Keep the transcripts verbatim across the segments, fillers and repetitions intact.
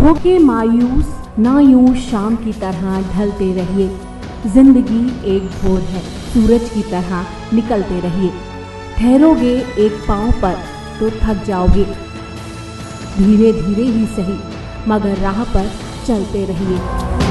होके मायूस ना यूं शाम की तरह ढलते रहिए। जिंदगी एक भोर है, सूरज की तरह निकलते रहिए। ठहरोगे एक पांव पर तो थक जाओगे। धीरे धीरे ही सही मगर राह पर चलते रहिए।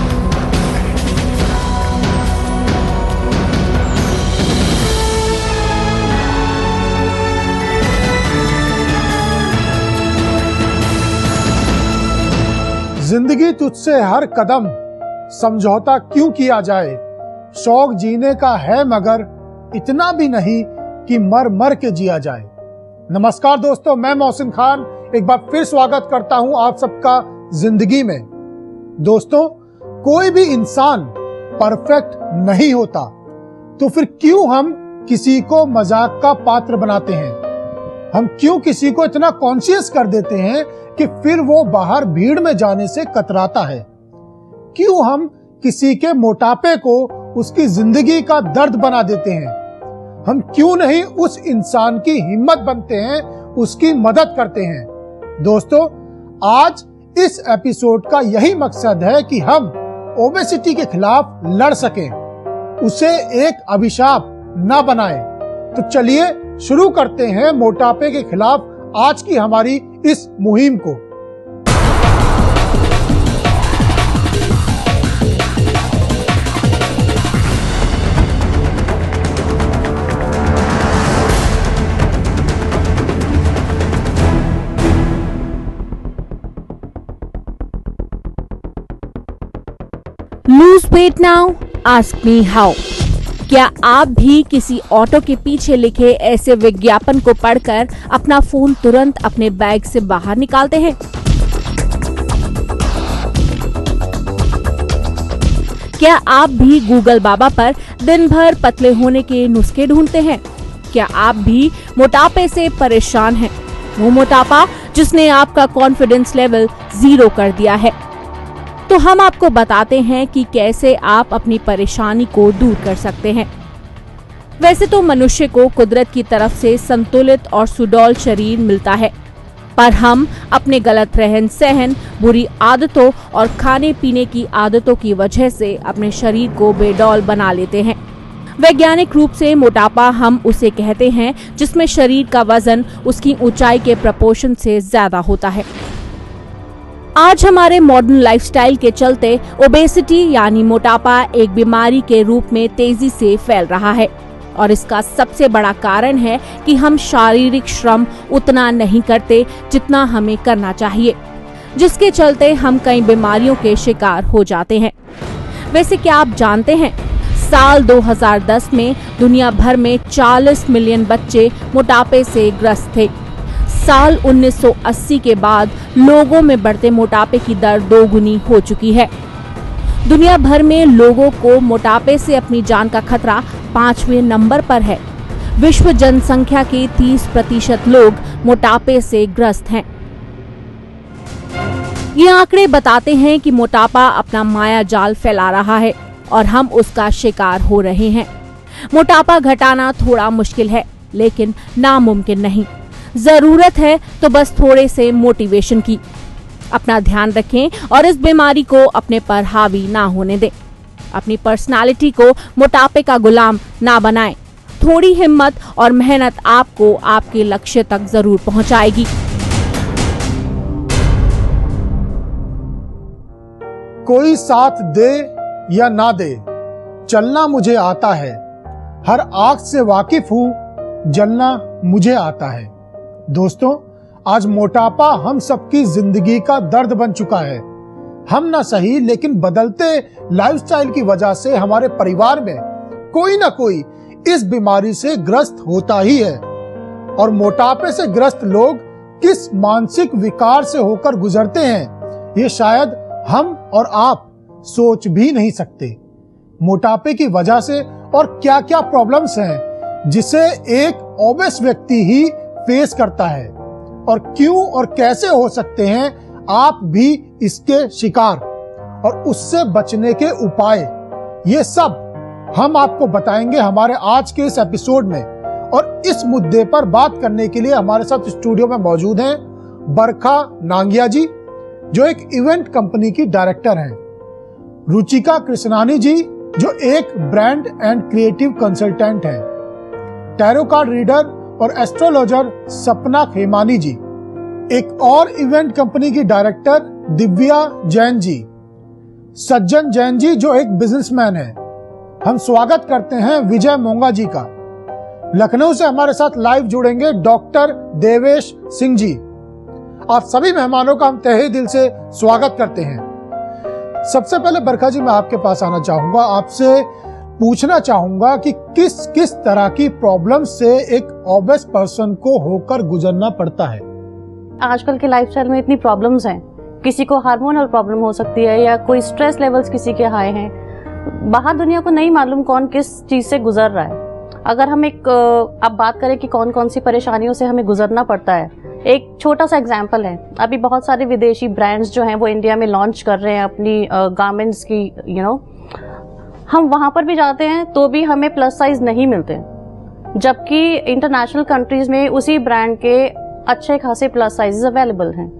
जिंदगी तुझसे हर कदम समझौता क्यों किया जाए। शौक जीने का है मगर इतना भी नहीं कि मर मर के जिया जाए। नमस्कार दोस्तों, मैं मोहसिन खान एक बार फिर स्वागत करता हूं आप सबका जिंदगी में। दोस्तों, कोई भी इंसान परफेक्ट नहीं होता, तो फिर क्यों हम किसी को मजाक का पात्र बनाते हैं। हम क्यों किसी को इतना कॉन्शियस कर देते हैं कि फिर वो बाहर भीड़ में जाने से कतराता है। क्यों हम किसी के मोटापे को उसकी जिंदगी का दर्द बना देते हैं। हम क्यों नहीं उस इंसान की हिम्मत बनते हैं, उसकी मदद करते हैं। दोस्तों, आज इस एपिसोड का यही मकसद है कि हम ओबेसिटी के खिलाफ लड़ सकें, उसे एक अभिशाप न बनाएं। तो चलिए शुरू करते हैं मोटापे के खिलाफ आज की हमारी इस मुहिम को। Lose weight now, ask me how. क्या आप भी किसी ऑटो के पीछे लिखे ऐसे विज्ञापन को पढ़कर अपना फोन तुरंत अपने बैग से बाहर निकालते हैं? क्या आप भी गूगल बाबा पर दिन भर पतले होने के नुस्खे ढूंढते हैं? क्या आप भी मोटापे से परेशान हैं? वो मोटापा जिसने आपका कॉन्फिडेंस लेवल जीरो कर दिया है। तो हम आपको बताते हैं कि कैसे आप अपनी परेशानी को दूर कर सकते हैं। वैसे तो मनुष्य को कुदरत की तरफ से संतुलित और सुडौल शरीर मिलता है, पर हम अपने गलत रहन सहन, बुरी आदतों और खाने पीने की आदतों की वजह से अपने शरीर को बेडौल बना लेते हैं। वैज्ञानिक रूप से मोटापा हम उसे कहते हैं जिसमें शरीर का वजन उसकी ऊंचाई के प्रपोर्शन से ज्यादा होता है। आज हमारे मॉडर्न लाइफस्टाइल के चलते ओबेसिटी यानी मोटापा एक बीमारी के रूप में तेजी से फैल रहा है, और इसका सबसे बड़ा कारण है कि हम शारीरिक श्रम उतना नहीं करते जितना हमें करना चाहिए, जिसके चलते हम कई बीमारियों के शिकार हो जाते हैं। वैसे क्या आप जानते हैं, साल दो हज़ार दस में दुनिया भर में चालीस मिलियन बच्चे मोटापे से ग्रस्त थे। साल उन्नीस सौ अस्सी के बाद लोगों में बढ़ते मोटापे की दर दोगुनी हो चुकी है। दुनिया भर में लोगों को मोटापे से अपनी जान का खतरा पांचवें नंबर पर है। विश्व जनसंख्या के तीस प्रतिशत लोग मोटापे से ग्रस्त हैं। ये आंकड़े बताते हैं कि मोटापा अपना माया जाल फैला रहा है और हम उसका शिकार हो रहे हैं। मोटापा घटाना थोड़ा मुश्किल है, लेकिन नामुमकिन नहीं। जरूरत है तो बस थोड़े से मोटिवेशन की। अपना ध्यान रखें और इस बीमारी को अपने पर हावी ना होने दें। अपनी पर्सनालिटी को मोटापे का गुलाम ना बनाएं। थोड़ी हिम्मत और मेहनत आपको आपके लक्ष्य तक जरूर पहुंचाएगी। कोई साथ दे या ना दे, चलना मुझे आता है। हर आग से वाकिफ हूं, जलना मुझे आता है। दोस्तों, आज मोटापा हम सबकी जिंदगी का दर्द बन चुका है। हम ना सही, लेकिन बदलते लाइफस्टाइल की वजह से हमारे परिवार में कोई ना कोई इस बीमारी से ग्रस्त होता ही है। और मोटापे से ग्रस्त लोग किस मानसिक विकार से होकर गुजरते हैं, ये शायद हम और आप सोच भी नहीं सकते। मोटापे की वजह से और क्या क्या प्रॉब्लम्स हैं जिसे एक ओबेस व्यक्ति ही फेस करता है, और क्यों और कैसे हो सकते हैं आप भी इसके शिकार, और उससे बचने के उपाय, ये सब हम आपको बताएंगे हमारे आज के इस एपिसोड में। और इस मुद्दे पर बात करने के लिए हमारे साथ स्टूडियो में मौजूद हैं बरखा नांगिया जी, जो एक इवेंट कंपनी की डायरेक्टर हैं। रुचिका कृष्णानी जी जो एक ब्रांड एंड क्रिएटिव कंसल्टेंट हैं। टैरो कार्ड रीडर और एस्ट्रोलॉजर सपना खेमानी जी। एक और इवेंट कंपनी की डायरेक्टर दिव्या जैन जी। सज्जन जैन जी जो एक बिजनेसमैन है। हम स्वागत करते हैं विजय मोंगा जी का। लखनऊ से हमारे साथ लाइव जुड़ेंगे डॉक्टर देवेश सिंह जी। आप सभी मेहमानों का हम तहे दिल से स्वागत करते हैं। सबसे पहले बरखा जी मैं आपके पास आना चाहूंगा, आपसे पूछना चाहूंगा कि किस किस तरह की प्रॉब्लम से एक ओबेस पर्सन को होकर गुजरना पड़ता है। आजकल के लाइफस्टाइल में इतनी प्रॉब्लम्स हैं, किसी को हार्मोनल प्रॉब्लम हो सकती है या कोई स्ट्रेस लेवल्स किसी के हाई हैं। बाहर दुनिया को नहीं मालूम कौन किस चीज से गुजर रहा है। अगर हम एक अब बात करें कि कौन कौन सी परेशानियों से हमें गुजरना पड़ता है, एक छोटा सा एग्जांपल है। अभी बहुत सारे विदेशी ब्रांड्स जो हैं वो इंडिया में लॉन्च कर रहे हैं अपनी गारमेंट्स की, यू नो हम वहां पर भी जाते हैं तो भी हमें प्लस साइज नहीं मिलते, जबकि इंटरनेशनल कंट्रीज में उसी ब्रांड के अच्छे खासे प्लस साइजेस अवेलेबल हैं।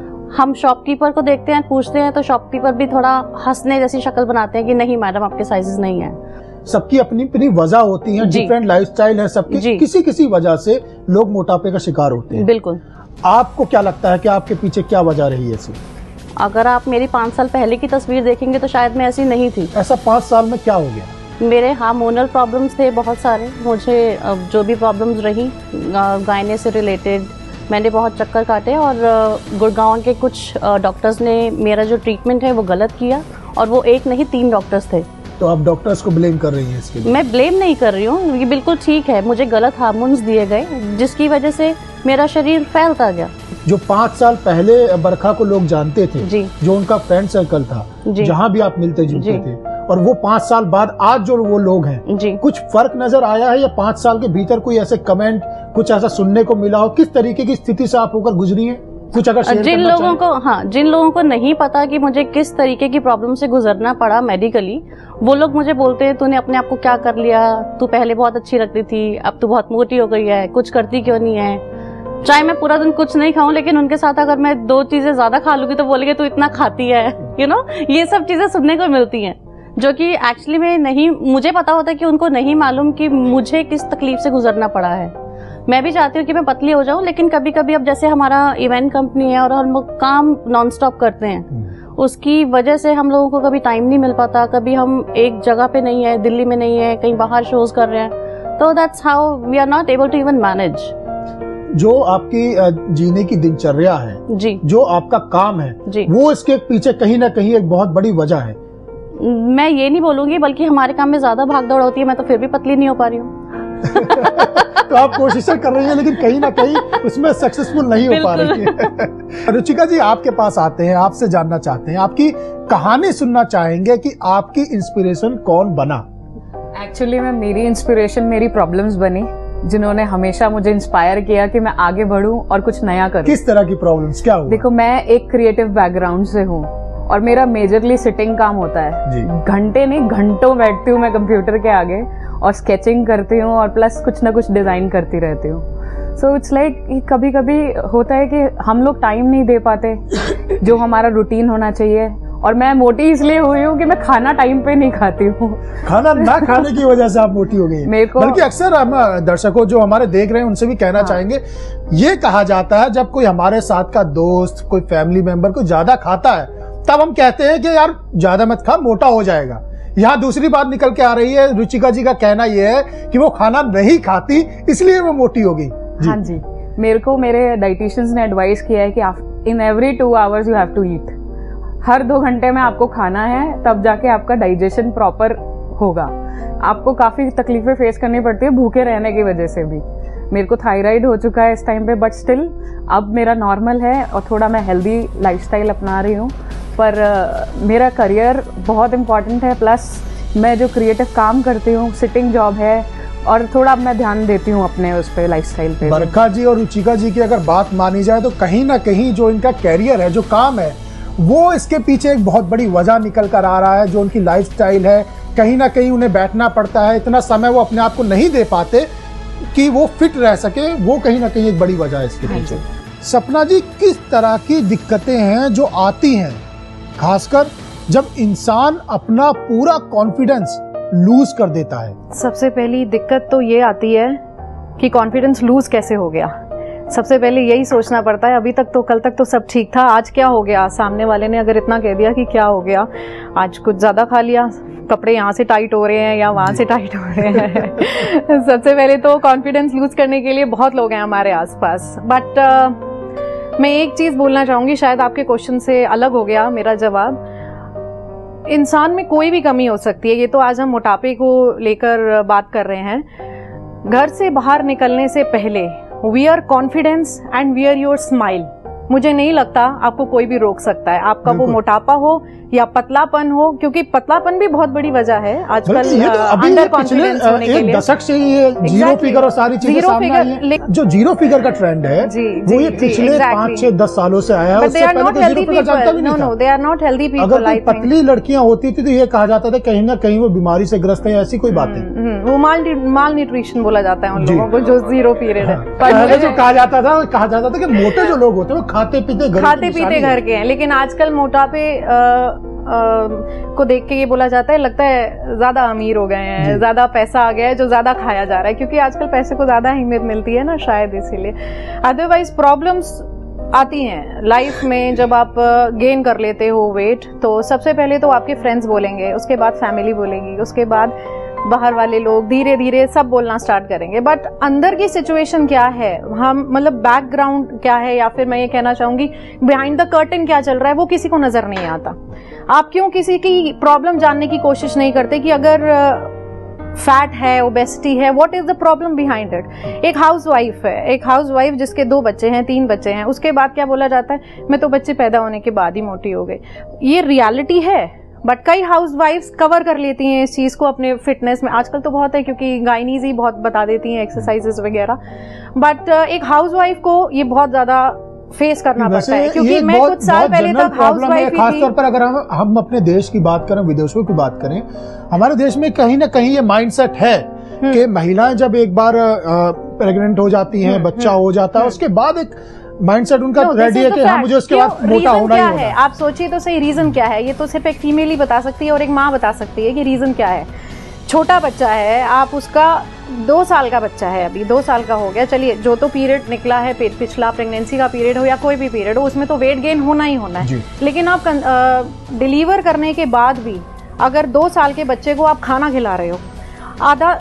हम शॉपकीपर को देखते हैं, पूछते हैं तो शॉपकीपर भी थोड़ा हंसने जैसी शक्ल बनाते हैं कि नहीं मैडम आपके साइजेस नहीं है। सबकी अपनी अपनी वजह होती है, डिफरेंट लाइफस्टाइल है सबकी, किसी किसी वजह से लोग मोटापे का शिकार होते हैं। बिल्कुल। आपको क्या लगता है कि आपके पीछे क्या वजह रही है ऐसी? अगर आप मेरी पाँच साल पहले की तस्वीर देखेंगे तो शायद मैं ऐसी नहीं थी। ऐसा पाँच साल में क्या हो गया? मेरे हार्मोनल प्रॉब्लम्स थे बहुत सारे। मुझे जो भी प्रॉब्लम्स रही गायने से रिलेटेड, मैंने बहुत चक्कर काटे और गुड़गांव के कुछ डॉक्टर्स ने मेरा जो ट्रीटमेंट है वो गलत किया, और वो एक नहीं तीन डॉक्टर्स थे। तो आप डॉक्टर्स को ब्लेम कर रही हैं इसके लिए? मैं ब्लेम नहीं कर रही हूँ, ये बिल्कुल ठीक है। मुझे गलत हार्मोन्स दिए गए जिसकी वजह से मेरा शरीर फैलता गया। जो पाँच साल पहले बरखा को लोग जानते थे जी, जो उनका फ्रेंड सर्कल था, जहाँ भी आप मिलते जुलते थे, और वो पाँच साल बाद आज जो वो लोग हैं जी, कुछ फर्क नजर आया है या पाँच साल के भीतर कोई ऐसे कमेंट कुछ ऐसा सुनने को मिला हो? किस तरीके की स्थिति से आप होकर गुजरी है, कुछ अगर शेयर जिन लोगों को हाँ जिन लोगों को नहीं पता कि मुझे किस तरीके की प्रॉब्लम से गुजरना पड़ा मेडिकली, वो लोग मुझे बोलते हैं तूने अपने आप को क्या कर लिया, तू पहले बहुत अच्छी लगती थी, अब तू बहुत मोटी हो गई है, कुछ करती क्यों नहीं है। चाहे मैं पूरा दिन कुछ नहीं खाऊं, लेकिन उनके साथ अगर मैं दो चीजें ज्यादा खा लूंगी तो बोलेंगे तू इतना खाती है, यू नो ये सब चीजें सुनने को मिलती हैं, जो कि एक्चुअली में नहीं, मुझे पता होता है कि उनको नहीं मालूम कि मुझे किस तकलीफ से गुजरना पड़ा है। मैं भी चाहती हूँ कि मैं पतली हो जाऊं, लेकिन कभी कभी अब जैसे हमारा इवेंट कंपनी है और हम लोग काम नॉन स्टॉप करते हैं, उसकी वजह से हम लोगों को कभी टाइम नहीं मिल पाता। कभी हम एक जगह पे नहीं है, दिल्ली में नहीं है, कहीं बाहर शोज कर रहे हैं, तो that's how we are not able to even manage. जो आपकी जीने की दिनचर्या है जी, जो आपका काम है जी, वो इसके पीछे कहीं ना कहीं एक बहुत बड़ी वजह है। मैं ये नहीं बोलूंगी, बल्कि हमारे काम में ज्यादा भागदौड़ होती है, मैं तो फिर भी पतली नहीं हो पा रही हूँ। तो आप कोशिशें कर रही हैं लेकिन कहीं ना कहीं उसमें सक्सेसफुल नहीं हो पा रही है। रुचिका जी आपके पास आते हैं, आपसे जानना चाहते हैं, आपकी कहानी सुनना चाहेंगे कि आपकी इंस्पिरेशन कौन बना? एक्चुअली मैं मेरी इंस्पिरेशन मेरी प्रॉब्लम्स बनी, जिन्होंने हमेशा मुझे इंस्पायर किया कि मैं आगे बढ़ूं और कुछ नया करूं। किस तरह की प्रॉब्लम्स, क्या हुआ? देखो, मैं एक क्रिएटिव बैकग्राउंड से हूँ और मेरा मेजरली सिटिंग काम होता है। घंटे नहीं घंटों बैठती हूँ मैं कंप्यूटर के आगे और स्केचिंग करती हूँ और प्लस कुछ ना कुछ डिजाइन करती रहती हूँ। सो इट्स लाइक कभी कभी होता है कि हम लोग टाइम नहीं दे पाते जो हमारा रूटीन होना चाहिए, और मैं मोटी इसलिए हुई हूँ कि मैं खाना टाइम पे नहीं खाती हूँ। खाना ना खाने की वजह से आप मोटी हो गई? मेरे को बल्कि अक्सर हम दर्शकों जो हमारे देख रहे हैं उनसे भी कहना हाँ। चाहेंगे, ये कहा जाता है जब कोई हमारे साथ का दोस्त, कोई फैमिली मेंबर को ज्यादा खाता है तब हम कहते हैं कि यार ज्यादा मत खा, मोटा हो जाएगा। यहाँ दूसरी बात निकल के आ रही है, रुचिका जी का कहना यह है कि वो खाना नहीं खाती इसलिए वो मोटी हो गई। हाँ जी, मेरे को मेरे डाइटिशियंस ने एडवाइस किया है कि in every two hours you have to eat. हर दो घंटे में आपको खाना है, तब जाके आपका डाइजेशन प्रॉपर होगा। आपको काफी तकलीफें फेस करनी पड़ती है भूखे रहने की वजह से भी। मेरे को थायराइड हो चुका है इस टाइम पे, बट स्टिल अब मेरा नॉर्मल है और थोड़ा मैं हेल्दी लाइफस्टाइल अपना रही हूँ। पर uh, मेरा करियर बहुत इम्पोर्टेंट है, प्लस मैं जो क्रिएटिव काम करती हूँ, सिटिंग जॉब है, और थोड़ा मैं ध्यान देती हूँ अपने उस पे लाइफस्टाइल पे। बरखा जी और रुचिका जी की अगर बात मानी जाए तो कहीं ना कहीं जो इनका कैरियर है, जो काम है, वो इसके पीछे एक बहुत बड़ी वजह निकल कर आ रहा है। जो उनकी लाइफस्टाइल है, कहीं ना कहीं उन्हें बैठना पड़ता है, इतना समय वो अपने आप को नहीं दे पाते कि वो फिट रह सके, वो कहीं ना कहीं एक बड़ी वजह है इसके पीछे। सपना जी, किस तरह की दिक्कतें हैं जो आती हैं, खासकर जब इंसान अपना पूरा कॉन्फिडेंस लूज कर देता है? सबसे पहली दिक्कत तो ये आती है कि कॉन्फिडेंस लूज कैसे हो गया। सबसे पहले यही सोचना पड़ता है, अभी तक तो कल तक तो सब ठीक था, आज क्या हो गया। सामने वाले ने अगर इतना कह दिया कि क्या हो गया, आज कुछ ज्यादा खा लिया, कपड़े यहाँ से टाइट हो रहे हैं या वहाँ से टाइट हो रहे हैं। सबसे पहले तो कॉन्फिडेंस लूज करने के लिए बहुत लोग हैं हमारे आसपास। बट uh, मैं एक चीज बोलना चाहूंगी, शायद आपके क्वेश्चन से अलग हो गया मेरा जवाब। इंसान में कोई भी कमी हो सकती है। ये तो आज हम मोटापे को लेकर बात कर रहे हैं। घर से बाहर निकलने से पहले wear confidence and wear your smile. मुझे नहीं लगता आपको कोई भी रोक सकता है, आपका वो मोटापा हो या पतलापन हो, क्योंकि पतलापन भी बहुत बड़ी वजह है आजकल अंडर कॉन्फिडेंस होने के लिए। दशक से ये जीरो फिगर और सारी चीजें सामने आई हैं। जो जीरो फिगर का ट्रेंड है वो ये पिछले पाँच छह दस सालों से आया है। उससे पहले तो जीरो फिगर जानता भी नहीं था। They are not healthy people. अगर कोई पतली लड़कियां होती थी तो ये कहा जाता था कहीं ना कहीं वो बीमारी से ग्रस्त है, ऐसी कोई बात नहीं। वो माल माल न्यूट्रिशन बोला जाता है उन लोगों को जो जीरो पीरियड है। पहले जो कहा जाता था कहा जाता था कि मोटे जो लोग होते हैं वो खाते पीते घर खाते पीते घर के हैं, लेकिन आजकल मोटापे को देख के ये बोला जाता है, लगता है ज्यादा अमीर हो गए हैं, ज्यादा पैसा आ गया है जो ज्यादा खाया जा रहा है, क्योंकि आजकल पैसे को ज्यादा अहमियत मिलती है ना, शायद इसीलिए। अदरवाइज प्रॉब्लम्स आती हैं लाइफ में। जब आप गेन कर लेते हो वेट, तो सबसे पहले तो आपके फ्रेंड्स बोलेंगे, उसके बाद फैमिली बोलेगी, उसके बाद बाहर वाले लोग, धीरे धीरे सब बोलना स्टार्ट करेंगे। बट अंदर की सिचुएशन क्या है, हम मतलब बैकग्राउंड क्या है, या फिर मैं ये कहना चाहूंगी बिहाइंड द कर्टन क्या चल रहा है, वो किसी को नजर नहीं आता। आप क्यों किसी की प्रॉब्लम जानने की कोशिश नहीं करते कि अगर फैट है, ओबेसिटी है, what is the problem behind it. एक हाउसवाइफ है, एक हाउसवाइफ जिसके दो बच्चे हैं, तीन बच्चे हैं, उसके बाद क्या बोला जाता है, मैं तो बच्चे पैदा होने के बाद ही मोटी हो गई। ये रियलिटी है, बट कई हाउसवाइफ्स कवर कर लेती हैं इस चीज को अपने फिटनेस में। आजकल तो बहुत है क्योंकि गाइनीज ही बहुत बता देती हैं एक्सरसाइजेस वगैरह। बट एक हाउसवाइफ को ये बहुत ज्यादा फेस करना पड़ता है, क्योंकि मैं कुछ साल पहले तक हाउसवाइफ ही थी। खासतौर पर अगर हम हम अपने देश की बात करें, विदेशों की बात करें, हमारे देश में कहीं ना कहीं ये माइंडसेट है कि महिलाएं जब एक बार प्रेग्नेंट हो जाती हैं, बच्चा हो जाता है, उसके बाद एक माइंडसेट उनका रेडी है कि हाँ मुझे उसके बाद मोटा होना ही होना है। आप सोचिए तो सही, रीजन क्या है? ये तो सिर्फ एक फीमेल ही बता सकती है और एक माँ बता सकती है कि रीजन क्या है। छोटा बच्चा है, आप उसका दो साल का बच्चा है, अभी दो साल का हो गया, चलिए जो तो पीरियड निकला है, पिछला प्रेगनेंसी का पीरियड हो या कोई भी पीरियड हो, उसमें तो वेट गेन होना ही होना है। लेकिन आप डिलीवर करने के बाद भी अगर दो साल के बच्चे को आप खाना खिला रहे हो, आधा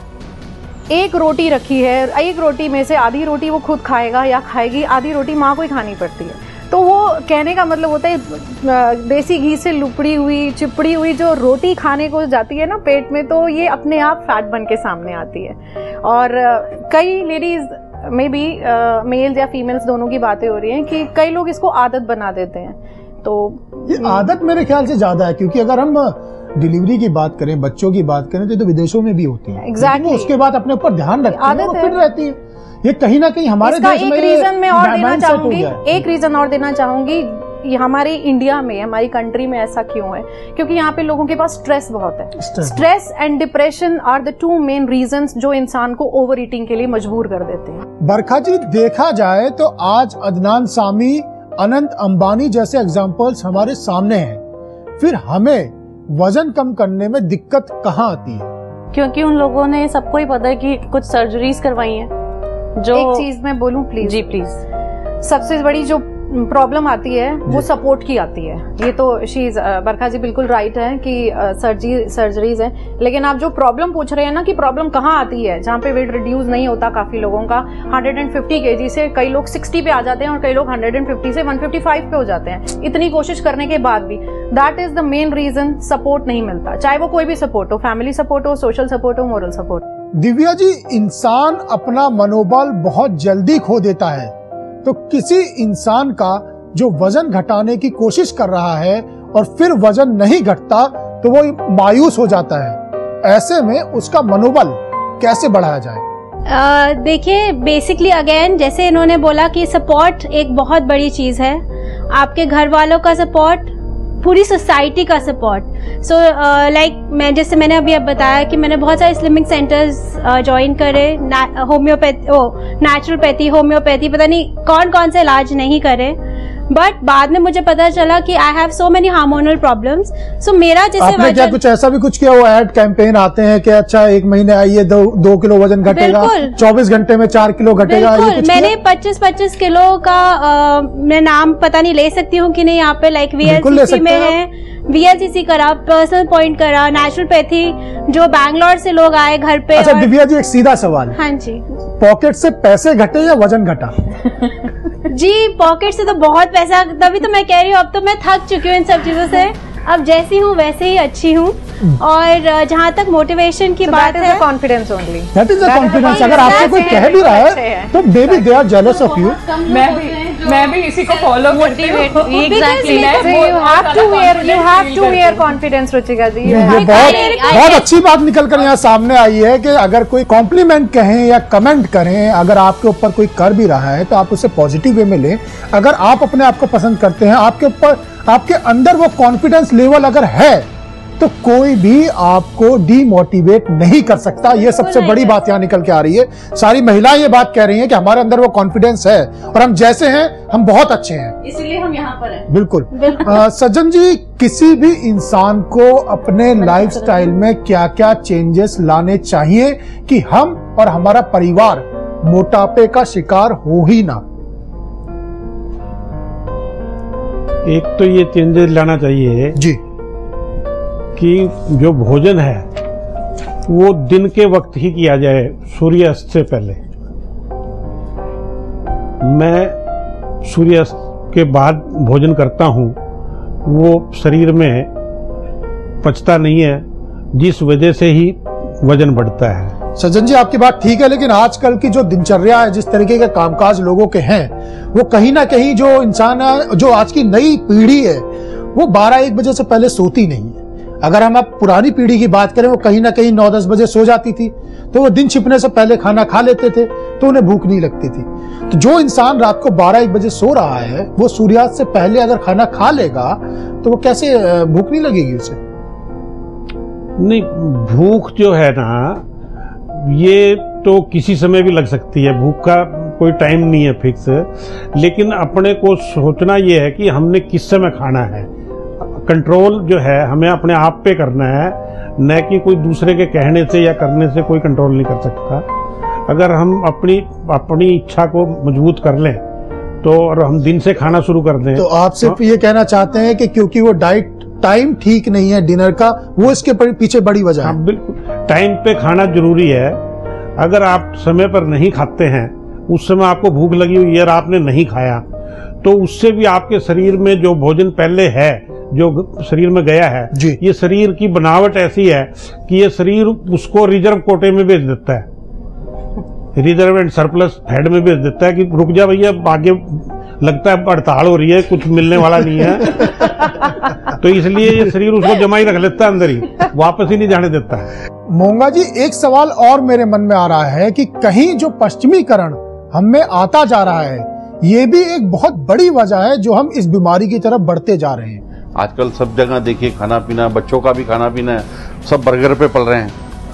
एक रोटी रखी है, एक रोटी में से आधी रोटी वो खुद खाएगा या खाएगी, आधी रोटी माँ को ही खानी पड़ती है। तो वो कहने का मतलब होता है देसी घी से लुपड़ी हुई चिपड़ी हुई जो रोटी खाने को जाती है ना पेट में, तो ये अपने आप फैट बन के सामने आती है। और कई लेडीज में भी मेल्स या फीमेल्स दोनों की बातें हो रही हैं कि कई लोग इसको आदत बना देते हैं। तो ये आदत मेरे ख्याल से ज्यादा है, क्योंकि अगर हम डिलीवरी की बात करें, बच्चों की बात करें, तो, तो विदेशों में भी होती है। exactly. उसके बाद अपने ऊपर ध्यान रखती है, वो फिट रहती है। ये कहीं ना कहीं हमारे देश में एक रीजन में और देना चाहूंगी एक रीजन और देना चाहूंगी हमारे इंडिया में, हमारी कंट्री में ऐसा क्यों है? क्योंकि यहाँ पे लोगों के पास स्ट्रेस बहुत है। Stress and depression are the two main reasons जो इंसान को ओवर ईटिंग के लिए मजबूर कर देते हैं। बरखा जी, देखा जाए तो आज अदनान सामी, अनंत अंबानी जैसे एग्जाम्पल्स हमारे सामने हैं, फिर हमें वजन कम करने में दिक्कत कहाँ आती है? क्योंकि उन लोगों ने, सबको ही पता है कि कुछ सर्जरीज करवाई हैं। जो एक चीज मैं बोलूं प्लीज जी प्लीज, सबसे बड़ी जो प्रॉब्लम आती है वो सपोर्ट की आती है। ये तो शीज बरखा जी बिल्कुल राइट है कि सर्जरी सर्जरीज है, लेकिन आप जो प्रॉब्लम पूछ रहे हैं ना कि प्रॉब्लम कहाँ आती है, जहाँ पे वेट रिड्यूस नहीं होता काफी लोगों का, वन फिफ्टी केजी से कई लोग सिक्सटी पे आ जाते हैं और कई लोग वन फिफ्टी से वन फिफ्टी फाइव पे हो जाते हैं, इतनी कोशिश करने के बाद भी। That is the main reason, support नहीं मिलता, चाहे वो कोई भी सपोर्ट हो, फैमिली सपोर्ट हो, सोशल सपोर्ट हो, मोरल सपोर्ट। दिव्या जी, इंसान अपना मनोबल बहुत जल्दी खो देता है, तो किसी इंसान का जो वजन घटाने की कोशिश कर रहा है और फिर वजन नहीं घटता तो वो मायूस हो जाता है, ऐसे में उसका मनोबल कैसे बढ़ाया जाए? देखिए, बेसिकली अगेन जैसे इन्होंने बोला कि सपोर्ट एक बहुत बड़ी चीज है। आपके घर वालों का सपोर्ट, पूरी सोसाइटी का सपोर्ट। सो लाइक मैं जैसे मैंने अभी अब बताया कि मैंने बहुत सारे स्लिमिंग सेंटर्स ज्वाइन करे, होम्योपैथी ओ नेचुरोपैथी, होम्योपैथी, पता नहीं कौन कौन से इलाज नहीं करे, बट बाद में मुझे पता चला कि I have so many hormonal problems. So मेरा जैसे आपने क्या कुछ ऐसा भी कुछ किया, वो एड कैंपेन आते हैं कि अच्छा एक महीने आइए दो दो किलो वजन घटेगा, चौबीस घंटे में चार किलो घटेगा, ये कुछ मैंने पच्चीस पच्चीस किलो का आ, मैं नाम पता नहीं ले सकती हूँ कि नहीं यहाँ पे, लाइक वीएलसीसी में है, वीएलसीसी करा, पर्सनल पॉइंट करा, नेचुरोपैथी जो बैंगलोर से लोग आए घर पे। अच्छा दिव्या जी, एक सीधा सवाल, हाँ जी, पॉकेट से पैसे घटे या वजन घटा? जी पॉकेट से तो बहुत पैसा, तभी तो मैं कह रही हूँ अब तो मैं थक चुकी हूँ इन सब चीजों से, अब जैसी हूँ वैसे ही अच्छी हूँ। और जहाँ तक मोटिवेशन की so बात है, confidence only, that is the confidence. अगर आपसे कोई कह भी रहा है तो maybe they are jealous of you. मैं भी मैं भी इसी को फॉलो करती हूँ। Exactly, you have to wear you have to wear confidence Ruchika ji. ये बहुत बहुत अच्छी बात निकल कर यहाँ सामने आई है कि अगर कोई कॉम्प्लीमेंट कहें या कमेंट करें, अगर आपके ऊपर कोई कर भी रहा है तो आप उसे पॉजिटिव वे में लें। अगर आप अपने आप को पसंद करते हैं, आपके ऊपर आपके अंदर वो कॉन्फिडेंस लेवल अगर है, तो कोई भी आपको डीमोटिवेट नहीं कर सकता। ये सबसे बड़ी बात यहाँ निकल के आ रही है। सारी महिलाएं ये बात कह रही हैं कि हमारे अंदर वो कॉन्फिडेंस है और हम जैसे हैं हम बहुत अच्छे हैं, इसलिए हम यहाँ पर हैं। बिल्कुल। आ, सज्जन जी, किसी भी इंसान को अपने लाइफस्टाइल में क्या क्या चेंजेस लाने चाहिए कि हम और हमारा परिवार मोटापे का शिकार हो ही ना? एक तो ये चेंजेस लाना चाहिए जी कि जो भोजन है वो दिन के वक्त ही किया जाए, सूर्यास्त से पहले। मैं सूर्यास्त के बाद भोजन करता हूँ, वो शरीर में पचता नहीं है, जिस वजह से ही वजन बढ़ता है। सज्जन जी, आपकी बात ठीक है, लेकिन आजकल की जो दिनचर्या है, जिस तरीके के कामकाज लोगों के हैं, वो कहीं ना कहीं जो इंसान है, जो आज की नई पीढ़ी है, वो बारह एक बजे से पहले सोती नहीं है। अगर हम अब पुरानी पीढ़ी की बात करें, वो कहीं ना कहीं नौ दस बजे सो जाती थी, तो वो दिन छिपने से पहले खाना खा लेते थे, तो उन्हें भूख नहीं लगती थी। तो जो इंसान रात को बारह एक बजे सो रहा है, वो सूर्यास्त से पहले अगर खाना खा लेगा तो वो कैसे भूख नहीं लगेगी उसे? नहीं, भूख जो है ना, ये तो किसी समय भी लग सकती है, भूख का कोई टाइम नहीं है फिक्स, लेकिन अपने को सोचना ये है कि हमने किस समय खाना है। कंट्रोल जो है हमें अपने आप पे करना है, न कि कोई दूसरे के कहने से या करने से कोई कंट्रोल नहीं कर सकता। अगर हम अपनी अपनी इच्छा को मजबूत कर लें तो, और हम दिन से खाना शुरू कर दें, तो आप सिर्फ ये कहना चाहते हैं कि क्योंकि वो डाइट टाइम ठीक नहीं है डिनर का, वो इसके पीछे बड़ी वजह है? हाँ बिल्कुल, टाइम पे खाना जरूरी है। अगर आप समय पर नहीं खाते हैं, उस समय आपको भूख लगी हुई है और आपने नहीं खाया, तो उससे भी आपके शरीर में जो भोजन पहले है, जो शरीर में गया है, ये शरीर की बनावट ऐसी है कि ये शरीर उसको रिजर्व कोटे में भेज देता है, रिजर्व एंड सरप्लस फैट में भेज देता है कि रुक जा भैया, आगे लगता है हड़ताल हो रही है, कुछ मिलने वाला नहीं है। तो इसलिए ये शरीर उसको जमा ही रख लेता है अंदर ही, वापस ही नहीं जाने देता है। मोंगा जी, एक सवाल और मेरे मन में आ रहा है कि कहीं जो पश्चिमीकरण हमें आता जा रहा है, ये भी एक बहुत बड़ी वजह है जो हम इस बीमारी की तरफ बढ़ते जा रहे हैं। आजकल सब जगह देखिए खाना पीना, बच्चों का भी खाना पीना है, सब बर्गर पे पल रहे हैं।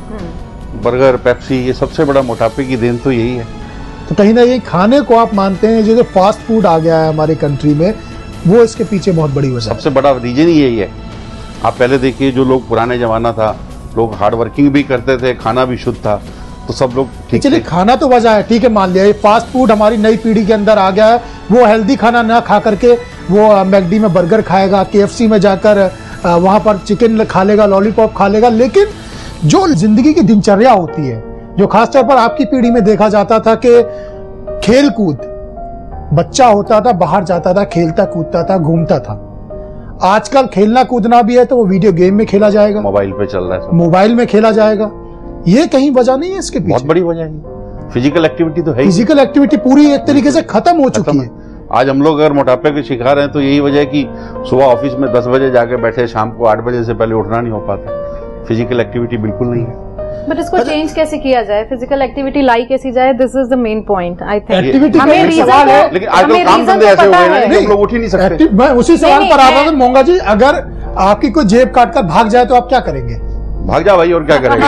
बर्गर, पेप्सी, ये सबसे बड़ा मोटापे की देन तो यही है। तो कहीं ना कहीं खाने को आप मानते हैं जो जो फास्ट फूड आ गया है हमारी कंट्री में, वो इसके पीछे बहुत बड़ी वजह है? सबसे बड़ा रीजन ही यही है। आप पहले देखिए, जो लोग पुराने जमाना था, लोग हार्ड वर्किंग भी करते थे, खाना भी शुद्ध था, तो सब लोग ठीक चलिए खाना तो वजह है, ठीक है, मान लिया। ये फास्ट फूड हमारी नई पीढ़ी के अंदर आ गया है, वो हेल्दी खाना ना खा करके वो मैकडी में बर्गर खाएगा, केएफसी में जाकर वहां पर चिकन खा लेगा, लॉलीपॉप खा लेगा। लेकिन जो जिंदगी की दिनचर्या होती है, जो खासतौर पर आपकी पीढ़ी में देखा जाता था कि खेल कूद, बच्चा होता था, बाहर जाता था, खेलता कूदता था, घूमता था। आजकल खेलना कूदना भी है तो वो वीडियो गेम में खेला जाएगा, मोबाइल पे चल रहा है, मोबाइल में खेला जाएगा। ये कहीं वजह नहीं है इसके पीछे? बहुत बड़ी वजह है। फिजिकल एक्टिविटी तो है, फिजिकल एक्टिविटी पूरी एक तरीके से खत्म हो चुकी है। आज हम लोग अगर मोटापे के शिकार हैं तो यही वजह है कि सुबह ऑफिस में दस बजे जाके बैठे, शाम को आठ बजे से पहले उठना नहीं हो पाता, फिजिकल एक्टिविटी बिल्कुल नहीं है। बट इसको चेंज कैसे किया जाए, फिजिकल एक्टिविटी लाई कैसी जाए, this is the main point I think. Activity का हमें एक रीजन सवाल है, लेकिन आजकल काम धंधे ऐसे हो गए ना कि हम लोग उठ ही नहीं सकते। एक्टिव- मैं उसी सवाल नहीं, पर आ रहा मैं- था मोंगा जी, अगर आपकी कोई जेब काट कर भाग जाए तो आप क्या करेंगे? भाग जा भाई, और क्या करेंगे?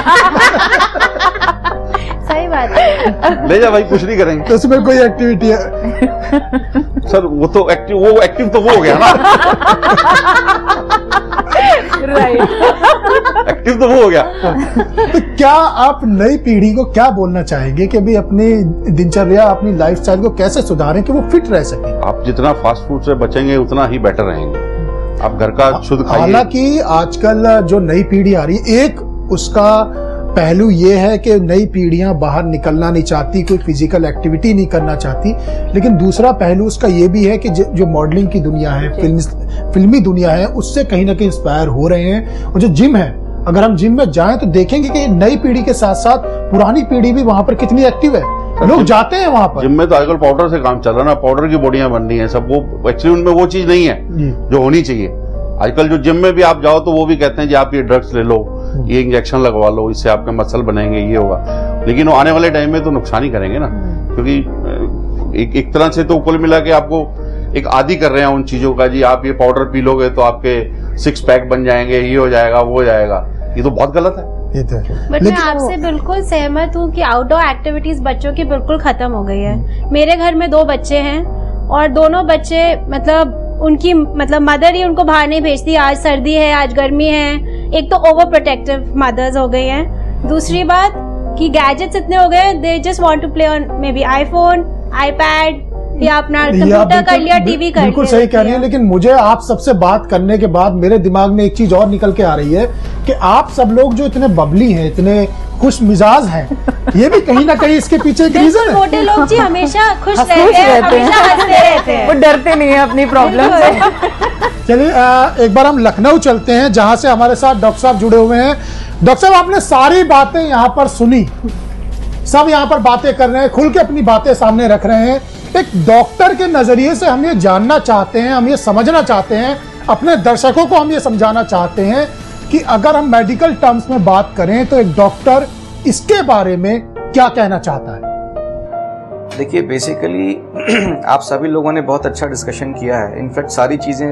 सही बात है। ले जा भाई, कुछ नहीं करेंगे। तो उसमें कोई एक्टिविटी है? सर वो तो एक्टिव, वो एक्टिव तो वो हो गया ना। राइट। एक्टिव तो वो हो गया। तो क्या आप नई पीढ़ी को क्या बोलना चाहेंगे कि अभी अपनी दिनचर्या, अपनी लाइफस्टाइल को कैसे सुधारें कि वो फिट रह सके? आप जितना फास्ट फूड से बचेंगे उतना ही बेटर रहेंगे। आप घर का शुद्ध खाइए। हालांकि आजकल जो नई पीढ़ी आ रही है, एक उसका पहलू ये है कि नई पीढ़ियां बाहर निकलना नहीं चाहती, कोई फिजिकल एक्टिविटी नहीं करना चाहती, लेकिन दूसरा पहलू उसका ये भी है कि ज- जो मॉडलिंग की दुनिया है, फिल्म फिल्मी दुनिया है, उससे कहीं ना कहीं इंस्पायर हो रहे हैं। और जो जिम है, अगर हम जिम में जाएं तो देखेंगे कि नई पीढ़ी के साथ साथ पुरानी पीढ़ी भी वहां पर कितनी एक्टिव है, लोग जाते हैं वहां पर। जिम में तो आजकल पाउडर से काम चल रहा है ना, पाउडर की बॉडियां बन रही है सब, वो एक्चुअली उनमें वो चीज नहीं है जी। जो होनी चाहिए। आजकल जो जिम में भी आप जाओ तो वो भी कहते हैं जी आप ये ड्रग्स ले लो, ये इंजेक्शन लगवा लो, इससे आपके मसल बनेंगे, ये होगा। लेकिन वो आने वाले टाइम में तो नुकसान ही करेंगे ना, क्योंकि एक, एक तरह से तो कुल मिला के आपको एक आदी कर रहे हैं उन चीजों का। जी आप ये पाउडर पी लोगे तो आपके सिक्स पैक बन जाएंगे, ये हो जाएगा, वो हो जाएगा। ये तो बहुत गलत है। ये तो है। बट मैं लेकिन आपसे बिल्कुल सहमत हूँ कि आउटडोर एक्टिविटीज बच्चों की बिल्कुल खत्म हो गई है। मेरे घर में दो बच्चे हैं और दोनों बच्चे मतलब उनकी मतलब मदर ही उनको बाहर नहीं भेजती। आज सर्दी है, आज गर्मी है। एक तो ओवर प्रोटेक्टिव मदर्स हो गई हैं। दूसरी बात कि गैजेट्स इतने हो गए, they just want to play on maybe iPhone, iPad या अपना या कंप्यूटर कर बिल्कुल- लिया, टीवी कर लिया। बिल्कुल सही कह रही है, लेकिन मुझे आप सबसे बात करने के बाद मेरे दिमाग में एक चीज और निकल के आ रही है कि आप सब लोग जो इतने बबली हैं, इतने खुश मिजाज हैं, ये भी कहीं ना कहीं इसके पीछे एक रीजन बिल्कुल, है। मोटे लोग जी हमेशा खुश खुश रहते हैं, रहते हैं। हमेशा हंसते रहते हैं। वो डरते नहीं है अपनी प्रॉब्लम से। चलिए अ, एक बार हम लखनऊ चलते हैं, जहां से हमारे साथ डॉक्टर साहब जुड़े हुए हैं। डॉक्टर साहब, आपने सारी बातें यहाँ पर सुनी, सब यहाँ पर बातें कर रहे हैं, खुल के अपनी बातें सामने रख रहे हैं। एक डॉक्टर के नजरिए से हम ये जानना चाहते हैं, हम ये समझना चाहते हैं, अपने दर्शकों को हम ये समझाना चाहते हैं कि अगर हम मेडिकल टर्म्स में बात करें तो एक डॉक्टर इसके बारे में क्या कहना चाहता है? देखिए, बेसिकली आप सभी लोगों ने बहुत अच्छा डिस्कशन किया है। इनफैक्ट सारी चीज़ें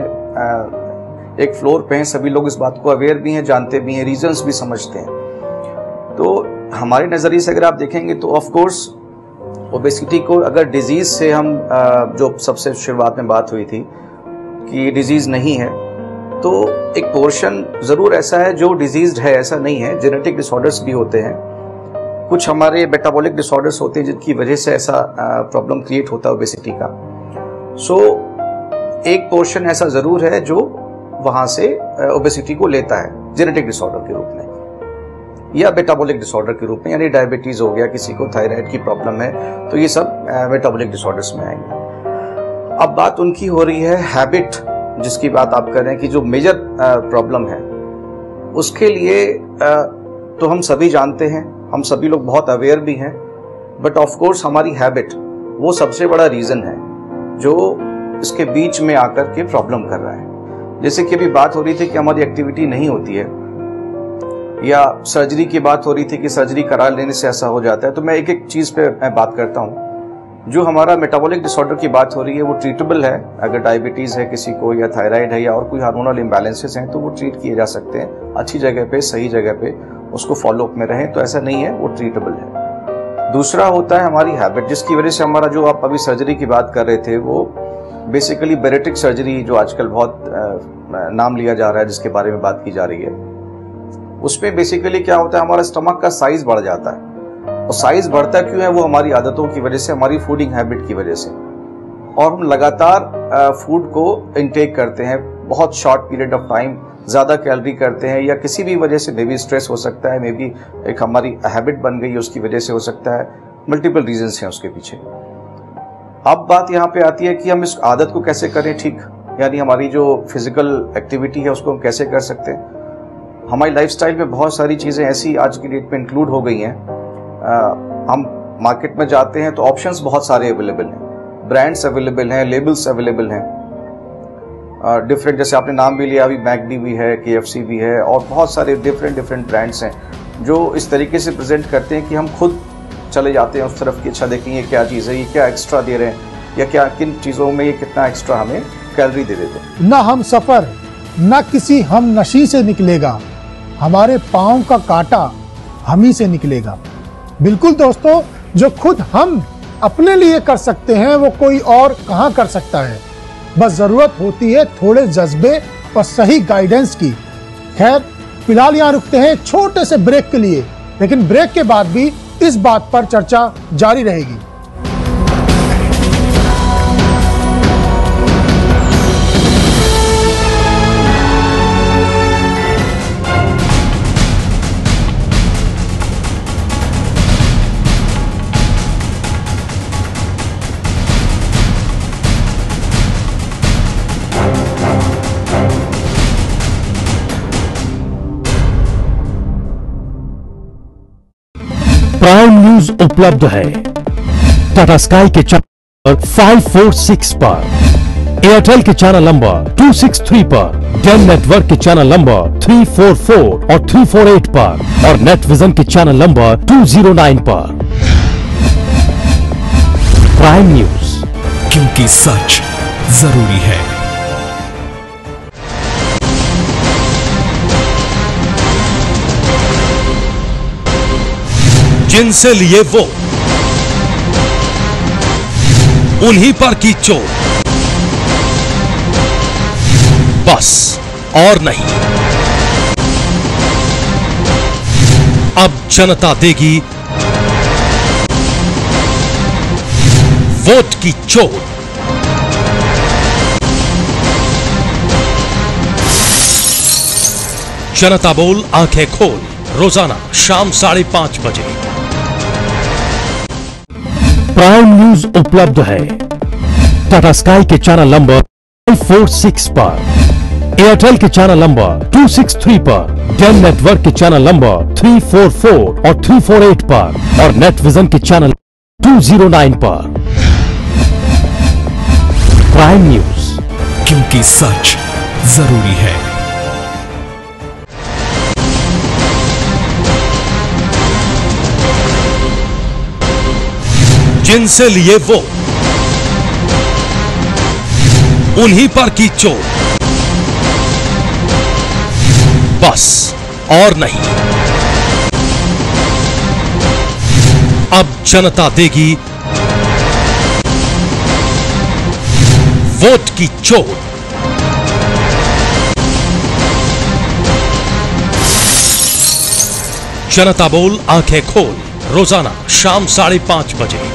एक फ्लोर पे हैं, सभी लोग इस बात को अवेयर भी हैं, जानते भी हैं, रीजंस भी समझते हैं। तो हमारे नज़रिए से अगर आप देखेंगे तो ऑफ कोर्स ओबेसिटी को अगर डिजीज़ से हम जो सबसे शुरुआत में बात हुई थी कि डिजीज़ नहीं है, तो एक पोर्शन ज़रूर ऐसा है जो डिजीज्ड है, ऐसा नहीं है। जेनेटिक डिसऑर्डर्स भी होते हैं, कुछ हमारे मेटाबॉलिक डिसऑर्डर्स होते हैं जिनकी वजह से ऐसा प्रॉब्लम क्रिएट होता है ओबेसिटी का। सो so, एक पोर्शन ऐसा ज़रूर है जो वहाँ से ओबेसिटी को लेता है जेनेटिक डिसऑर्डर के रूप में या मेटाबॉलिक डिसऑर्डर के रूप में, यानी डायबिटीज़ हो गया, किसी को थायराइड की प्रॉब्लम है, तो ये सब मेटाबॉलिक डिसऑर्डर्स में आएंगे। अब बात उनकी हो रही है हैबिट, जिसकी बात आप कर रहे हैं कि जो मेजर प्रॉब्लम है उसके लिए uh, तो हम सभी जानते हैं, हम सभी लोग बहुत अवेयर भी हैं, बट ऑफ कोर्स हमारी हैबिट वो सबसे बड़ा रीज़न है जो इसके बीच में आकर के प्रॉब्लम कर रहा है। जैसे कि अभी बात हो रही थी कि हमारी एक्टिविटी नहीं होती है, या सर्जरी की बात हो रही थी कि सर्जरी करा लेने से ऐसा हो जाता है। तो मैं एक एक चीज़ पे मैं बात करता हूँ। जो हमारा मेटाबॉलिक डिसऑर्डर की बात हो रही है वो ट्रीटेबल है। अगर डायबिटीज़ है किसी को, या थायराइड है, या और कोई हार्मोनल इम्बैलेंसेस हैं, तो वो ट्रीट किए जा सकते हैं अच्छी जगह पे, सही जगह पे, उसको फॉलोअप में रहें तो ऐसा नहीं है, वो ट्रीटेबल है। दूसरा होता है हमारी हैबिट, जिसकी वजह से हमारा जो आप अभी सर्जरी की बात कर रहे थे वो बेसिकली बेरेटिक सर्जरी, जो आजकल बहुत नाम लिया जा रहा है, जिसके बारे में बात की जा रही है, उसमें बेसिकली क्या होता है, हमारा स्टमक का साइज बढ़ जाता है। और साइज बढ़ता क्यों है? वो हमारी आदतों की वजह से, हमारी फूडिंग हैबिट की वजह से। और हम लगातार फूड को इनटेक करते हैं बहुत शॉर्ट पीरियड ऑफ टाइम, ज़्यादा कैलोरी करते हैं, या किसी भी वजह से, मे बी स्ट्रेस हो सकता है, मे बी एक हमारी हैबिट बन गई है उसकी वजह से हो सकता है, मल्टीपल रीजंस हैं उसके पीछे। अब बात यहाँ पे आती है कि हम इस आदत को कैसे करें ठीक, यानी हमारी जो फिजिकल एक्टिविटी है उसको हम कैसे कर सकते हैं। हमारी लाइफस्टाइल में बहुत सारी चीज़ें ऐसी आज की डेट में इंक्लूड हो गई हैं। हम मार्केट में जाते हैं तो ऑप्शंस बहुत सारे अवेलेबल हैं, ब्रांड्स अवेलेबल हैं, लेबल्स अवेलेबल हैं, डिफरेंट, जैसे आपने नाम भी लिया अभी, मैकडी भी है, केएफसी भी है, और बहुत सारे डिफरेंट डिफरेंट ब्रांड्स हैं। जो इस तरीके से प्रेजेंट करते हैं कि हम खुद चले जाते हैं उस तरफ कि अच्छा देखें ये क्या चीज़ है, ये क्या एक्स्ट्रा दे रहे हैं, या क्या किन चीज़ों में ये कितना एक्स्ट्रा हमें कैलोरी दे देते हैं। न हम सफर न किसी हम नशी से निकलेगा, हमारे पाँव का कांटा हम ही से निकलेगा। बिल्कुल दोस्तों, जो खुद हम अपने लिए कर सकते हैं वो कोई और कहाँ कर सकता है। बस जरूरत होती है थोड़े जज्बे और सही गाइडेंस की। खैर फिलहाल यहाँ रुकते हैं एक छोटे से ब्रेक के लिए, लेकिन ब्रेक के बाद भी इस बात पर चर्चा जारी रहेगी। प्राइम न्यूज उपलब्ध है टाटा स्काई के चैनल फाइव फोर सिक्स पर, एयरटेल के channel number two six three पर, डेल नेटवर्क के channel number three four four और थ्री फोर एट पर और नेट विजन के channel number two zero nine पर। प्राइम न्यूज, क्योंकि सच जरूरी है। जिनसे लिए वो, उन्हीं पर की चोट, बस और नहीं। अब जनता देगी वोट की चोट। जनता बोल आंखें खोल, रोजाना शाम साढ़े पांच बजे। प्राइम न्यूज उपलब्ध है टाटा स्काई के channel number five four six पर, एयरटेल के channel number two six three पर, डेल नेटवर्क के channel number three four four और थ्री फोर एट पर और नेट विजन के चैनल टू जीरो नाइन पर। प्राइम न्यूज, क्योंकि सच जरूरी है। जिनसे लिए वो, उन्हीं पर की चोट, बस और नहीं। अब जनता देगी वोट की चोट। जनता बोल आंखें खोल, रोजाना शाम साढ़े पांच बजे।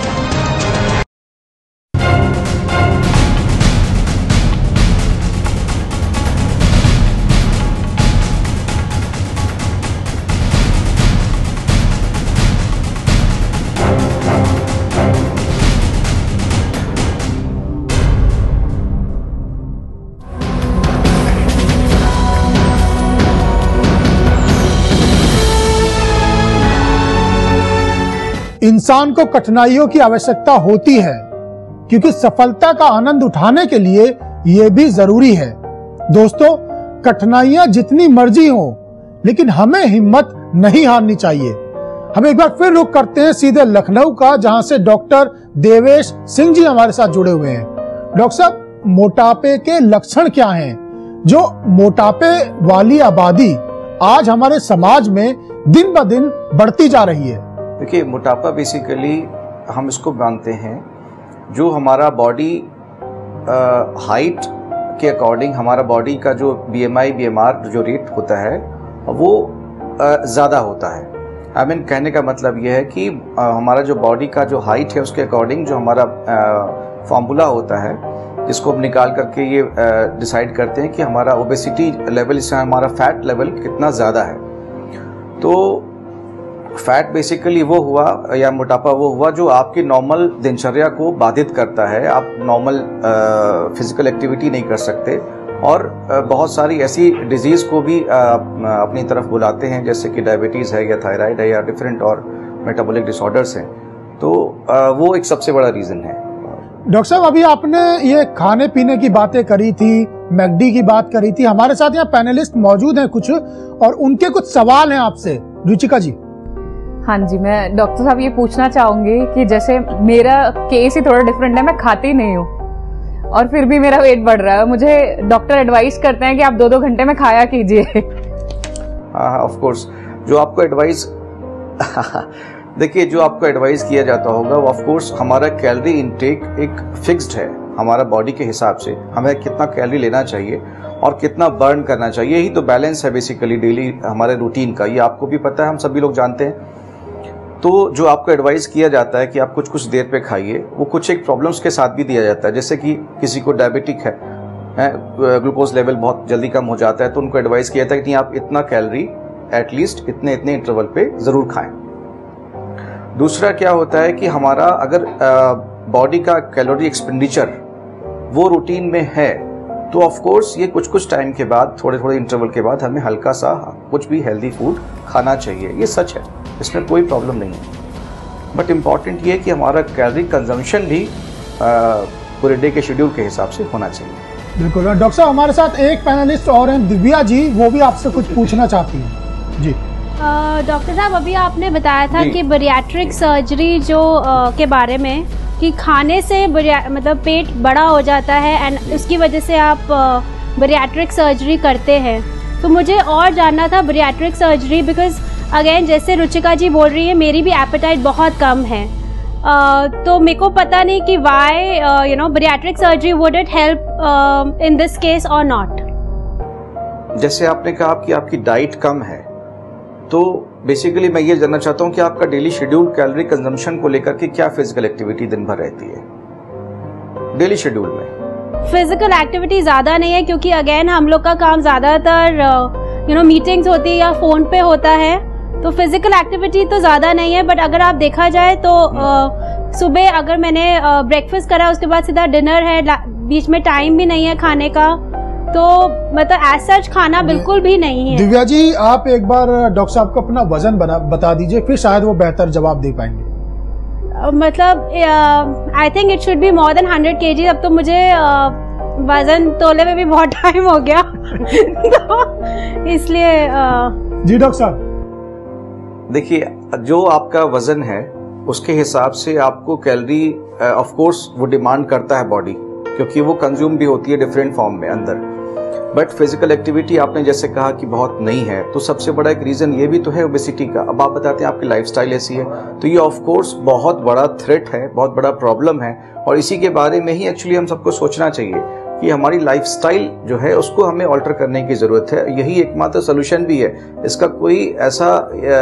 इंसान को कठिनाइयों की आवश्यकता होती है, क्योंकि सफलता का आनंद उठाने के लिए यह भी जरूरी है। दोस्तों, कठिनाइयां जितनी मर्जी हो, लेकिन हमें हिम्मत नहीं हारनी चाहिए। हम एक बार फिर रुख करते हैं सीधे लखनऊ का, जहां से डॉक्टर देवेश सिंह जी हमारे साथ जुड़े हुए हैं। डॉक्टर साहब, मोटापे के लक्षण क्या हैं? जो मोटापे वाली आबादी आज हमारे समाज में दिन ब दिन बढ़ती जा रही है। देखिए, मोटापा बेसिकली हम इसको मानते हैं जो हमारा बॉडी हाइट के अकॉर्डिंग हमारा बॉडी का जो बीएमआई बीएमआर जो रेट होता है वो ज़्यादा होता है। आई मीन कहने का मतलब यह है कि आ, हमारा जो बॉडी का जो हाइट है उसके अकॉर्डिंग जो हमारा फॉर्मूला होता है, जिसको हम निकाल करके ये डिसाइड करते हैं कि हमारा ओबेसिटी लेवल, इससे हमारा फैट लेवल कितना ज़्यादा है। तो फैट बेसिकली वो हुआ या मोटापा वो हुआ जो आपकी नॉर्मल दिनचर्या को बाधित करता है। आप नॉर्मल फिजिकल एक्टिविटी नहीं कर सकते और आ, बहुत सारी ऐसी डिजीज़ को भी आ, अपनी तरफ बुलाते हैं, जैसे कि डायबिटीज़ है या थायराइड है या डिफरेंट और मेटाबॉलिक डिसऑर्डर्स हैं। तो आ, वो एक सबसे बड़ा रीज़न है। डॉक्टर साहब, अभी आपने ये खाने पीने की बातें करी थी, मैकडी की बात करी थी। हमारे साथ यहाँ पैनलिस्ट मौजूद हैं कुछ, और उनके कुछ सवाल हैं आपसे। रुचिका जी। हाँ जी, मैं डॉक्टर साहब ये पूछना चाहूंगी कि जैसे मेरा केस ही थोड़ा डिफरेंट है, मैं खाती नहीं हूँ और फिर भी मेरा वेट बढ़ रहा है। मुझे डॉक्टर एडवाइस करते हैं कि आप दो दो घंटे में खाया कीजिए। हाँ ऑफ कोर्स, जो आपको एडवाइस देखिए जो आपको एडवाइस किया जाता होगा वो ऑफ कोर्स हमारा कैलोरी इनटेक एक फिक्स्ड है, हमारा बॉडी के हिसाब से हमें कितना कैलोरी लेना चाहिए और कितना बर्न करना चाहिए, यही तो बैलेंस है बेसिकली डेली हमारे रूटीन का। ये आपको भी पता है, हम सभी लोग जानते हैं। तो जो आपको एडवाइस किया जाता है कि आप कुछ कुछ देर पे खाइए, वो कुछ एक प्रॉब्लम्स के साथ भी दिया जाता है। जैसे कि किसी को डायबिटिक है, ग्लूकोज लेवल बहुत जल्दी कम हो जाता है, तो उनको एडवाइस किया जाता है कि आप इतना कैलोरी एटलीस्ट इतने इतने इंटरवल पे जरूर खाएं। दूसरा क्या होता है कि हमारा अगर बॉडी का कैलोरी एक्सपेंडिचर वो रूटीन में है तो ऑफ कोर्स ये कुछ कुछ टाइम के बाद, थोड़े थोड़े इंटरवल के बाद हमें हल्का सा कुछ भी हेल्दी फूड खाना चाहिए। ये सच है, इसमें कोई प्रॉब्लम नहीं है। बट इम्पॉर्टेंट ये है कि हमारा कैलोरी कंजम्पशन भी पूरे डे के शेड्यूल के हिसाब से होना चाहिए। बिल्कुल। डॉक्टर साहब हमारे साथ एक पैनलिस्ट और हैं, दिव्या जी, वो भी आपसे कुछ पूछना चाहती हैं जी। डॉक्टर साहब अभी आपने बताया था कि बरियाट्रिक सर्जरी जो आ, के बारे में कि खाने से मतलब पेट बड़ा हो जाता है एंड उसकी वजह से आप बरियाट्रिक सर्जरी करते हैं। तो मुझे और जानना था बरियाट्रिक सर्जरी, बिकॉज अगेन जैसे रुचिका जी बोल रही है मेरी भी एपेटाइट बहुत कम है, uh, तो मेरे को पता नहीं कि why you know bariatric surgery would it help in this case or not. जैसे आपने कहा कि आपकी डाइट कम है, तो बेसिकली मैं ये जानना चाहता हूँ कि आपका डेली शेड्यूल कैलोरी कंजम्पशन को लेकर के क्या फिजिकल एक्टिविटी दिन भर रहती है डेली शेड्यूल में? फिजिकल एक्टिविटी ज्यादा नहीं है क्योंकि अगेन हम लोग का काम ज्यादातर यू नो मीटिंग्स होती है या फोन पे होता है, तो फिजिकल एक्टिविटी तो ज्यादा नहीं है। बट अगर आप देखा जाए तो uh, सुबह अगर मैंने ब्रेकफास्ट uh, करा उसके बाद सीधा डिनर है, बीच में टाइम भी नहीं है खाने का, तो मतलब एज सच खाना बिल्कुल भी नहीं है। दिव्या जी आप एक बार डॉक्टर साहब को अपना वजन बना बता दीजिए, फिर शायद वो बेहतर जवाब दे पाएंगे। uh, मतलब I think it should be more than hundred KG. अब तो मुझे uh, वजन तोले में भी बहुत टाइम हो गया तो इसलिए uh... जी डॉक्टर साहब देखिए जो आपका वजन है उसके हिसाब से आपको कैलोरी ऑफ कोर्स वो डिमांड करता है बॉडी, क्योंकि वो कंज्यूम भी होती है डिफरेंट फॉर्म में अंदर। बट फिजिकल एक्टिविटी आपने जैसे कहा कि बहुत नहीं है, तो सबसे बड़ा एक रीजन ये भी तो है ओबेसिटी का। अब आप बताते हैं आपकी लाइफस्टाइल ऐसी है, तो ये ऑफ कोर्स बहुत बड़ा थ्रेट है, बहुत बड़ा प्रॉब्लम है। और इसी के बारे में ही एक्चुअली हम सबको सोचना चाहिए कि हमारी लाइफस्टाइल जो है उसको हमें ऑल्टर करने की जरूरत है। यही एकमात्र सोल्यूशन भी है। इसका कोई ऐसा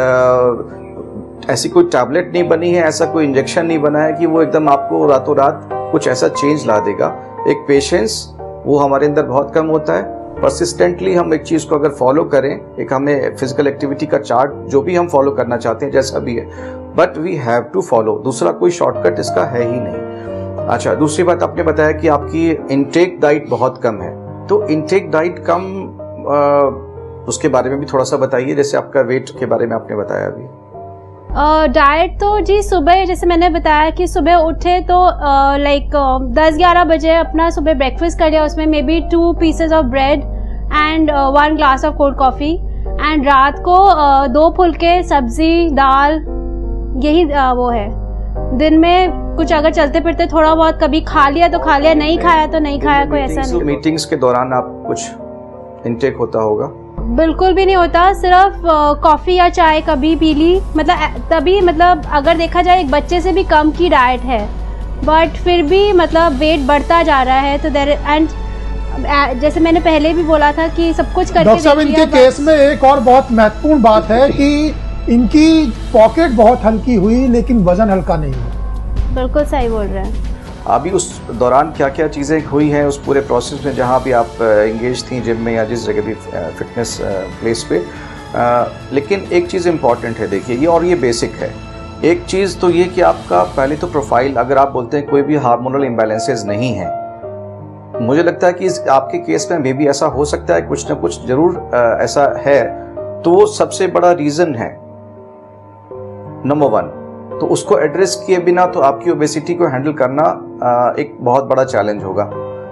ऐसी कोई टैबलेट नहीं बनी है, ऐसा कोई इंजेक्शन नहीं बना है कि वो एकदम आपको रातों रात कुछ ऐसा चेंज ला देगा। एक पेशेंस वो हमारे अंदर बहुत कम होता है। परसिस्टेंटली हम एक चीज को अगर फॉलो करें, एक हमें फिजिकल एक्टिविटी का चार्ट जो भी हम फॉलो करना चाहते हैं जैसा भी है, but we have to follow. दूसरा कोई शॉर्टकट इसका है ही नहीं। अच्छा, दूसरी बात आपने बताया कि आपकी इनटेक डाइट बहुत कम है, तो इनटेक डाइट कम आ, उसके बारे में भी थोड़ा सा बताइए। जैसे आपका वेट के बारे में आपने बताया अभी। डाइट uh, तो जी सुबह जैसे मैंने बताया कि सुबह उठे तो लाइक दस ग्यारह बजे अपना सुबह ब्रेकफास्ट कर लिया, उसमें maybe two pieces of bread and one glass of cold coffee, and रात को uh, दो फुलके सब्जी दाल, यही uh, वो है। दिन में कुछ अगर चलते फिरते थोड़ा बहुत कभी खा लिया तो खा लिया, नहीं खाया तो नहीं खाया, कोई ऐसा नहीं। मीटिंग्स के दौरान आप कुछ इनटेक होता होगा? बिल्कुल भी नहीं होता, सिर्फ कॉफी या चाय कभी पी ली, मतलब तभी, मतलब अगर देखा जाए एक बच्चे से भी कम की डाइट है, बट फिर भी मतलब वेट बढ़ता जा रहा है। तो देर एंड जैसे मैंने पहले भी बोला था कि सब कुछ करके डॉक्टर साहब इनके केस में एक और बहुत महत्वपूर्ण बात है कि इनकी पॉकेट बहुत हल्की हुई लेकिन वजन हल्का नहीं हुआ। बिल्कुल सही बोल रहे हैं। अभी उस दौरान क्या क्या चीज़ें हुई हैं उस पूरे प्रोसेस में, जहाँ भी आप एंगेज थी जिम में या जिस जगह भी फिटनेस प्लेस पे? आ, लेकिन एक चीज़ इम्पॉर्टेंट है, देखिए ये और ये बेसिक है। एक चीज़ तो ये कि आपका पहले तो प्रोफाइल, अगर आप बोलते हैं कोई भी हार्मोनल इम्बैलेंसेस नहीं है, मुझे लगता है कि इस आपके केस में मे भी ऐसा हो सकता है, कुछ ना कुछ जरूर आ, ऐसा है, तो वो सबसे बड़ा रीज़न है नंबर वन। तो उसको एड्रेस किए बिना तो आपकी ओबेसिटी को हैंडल करना एक बहुत बड़ा चैलेंज होगा।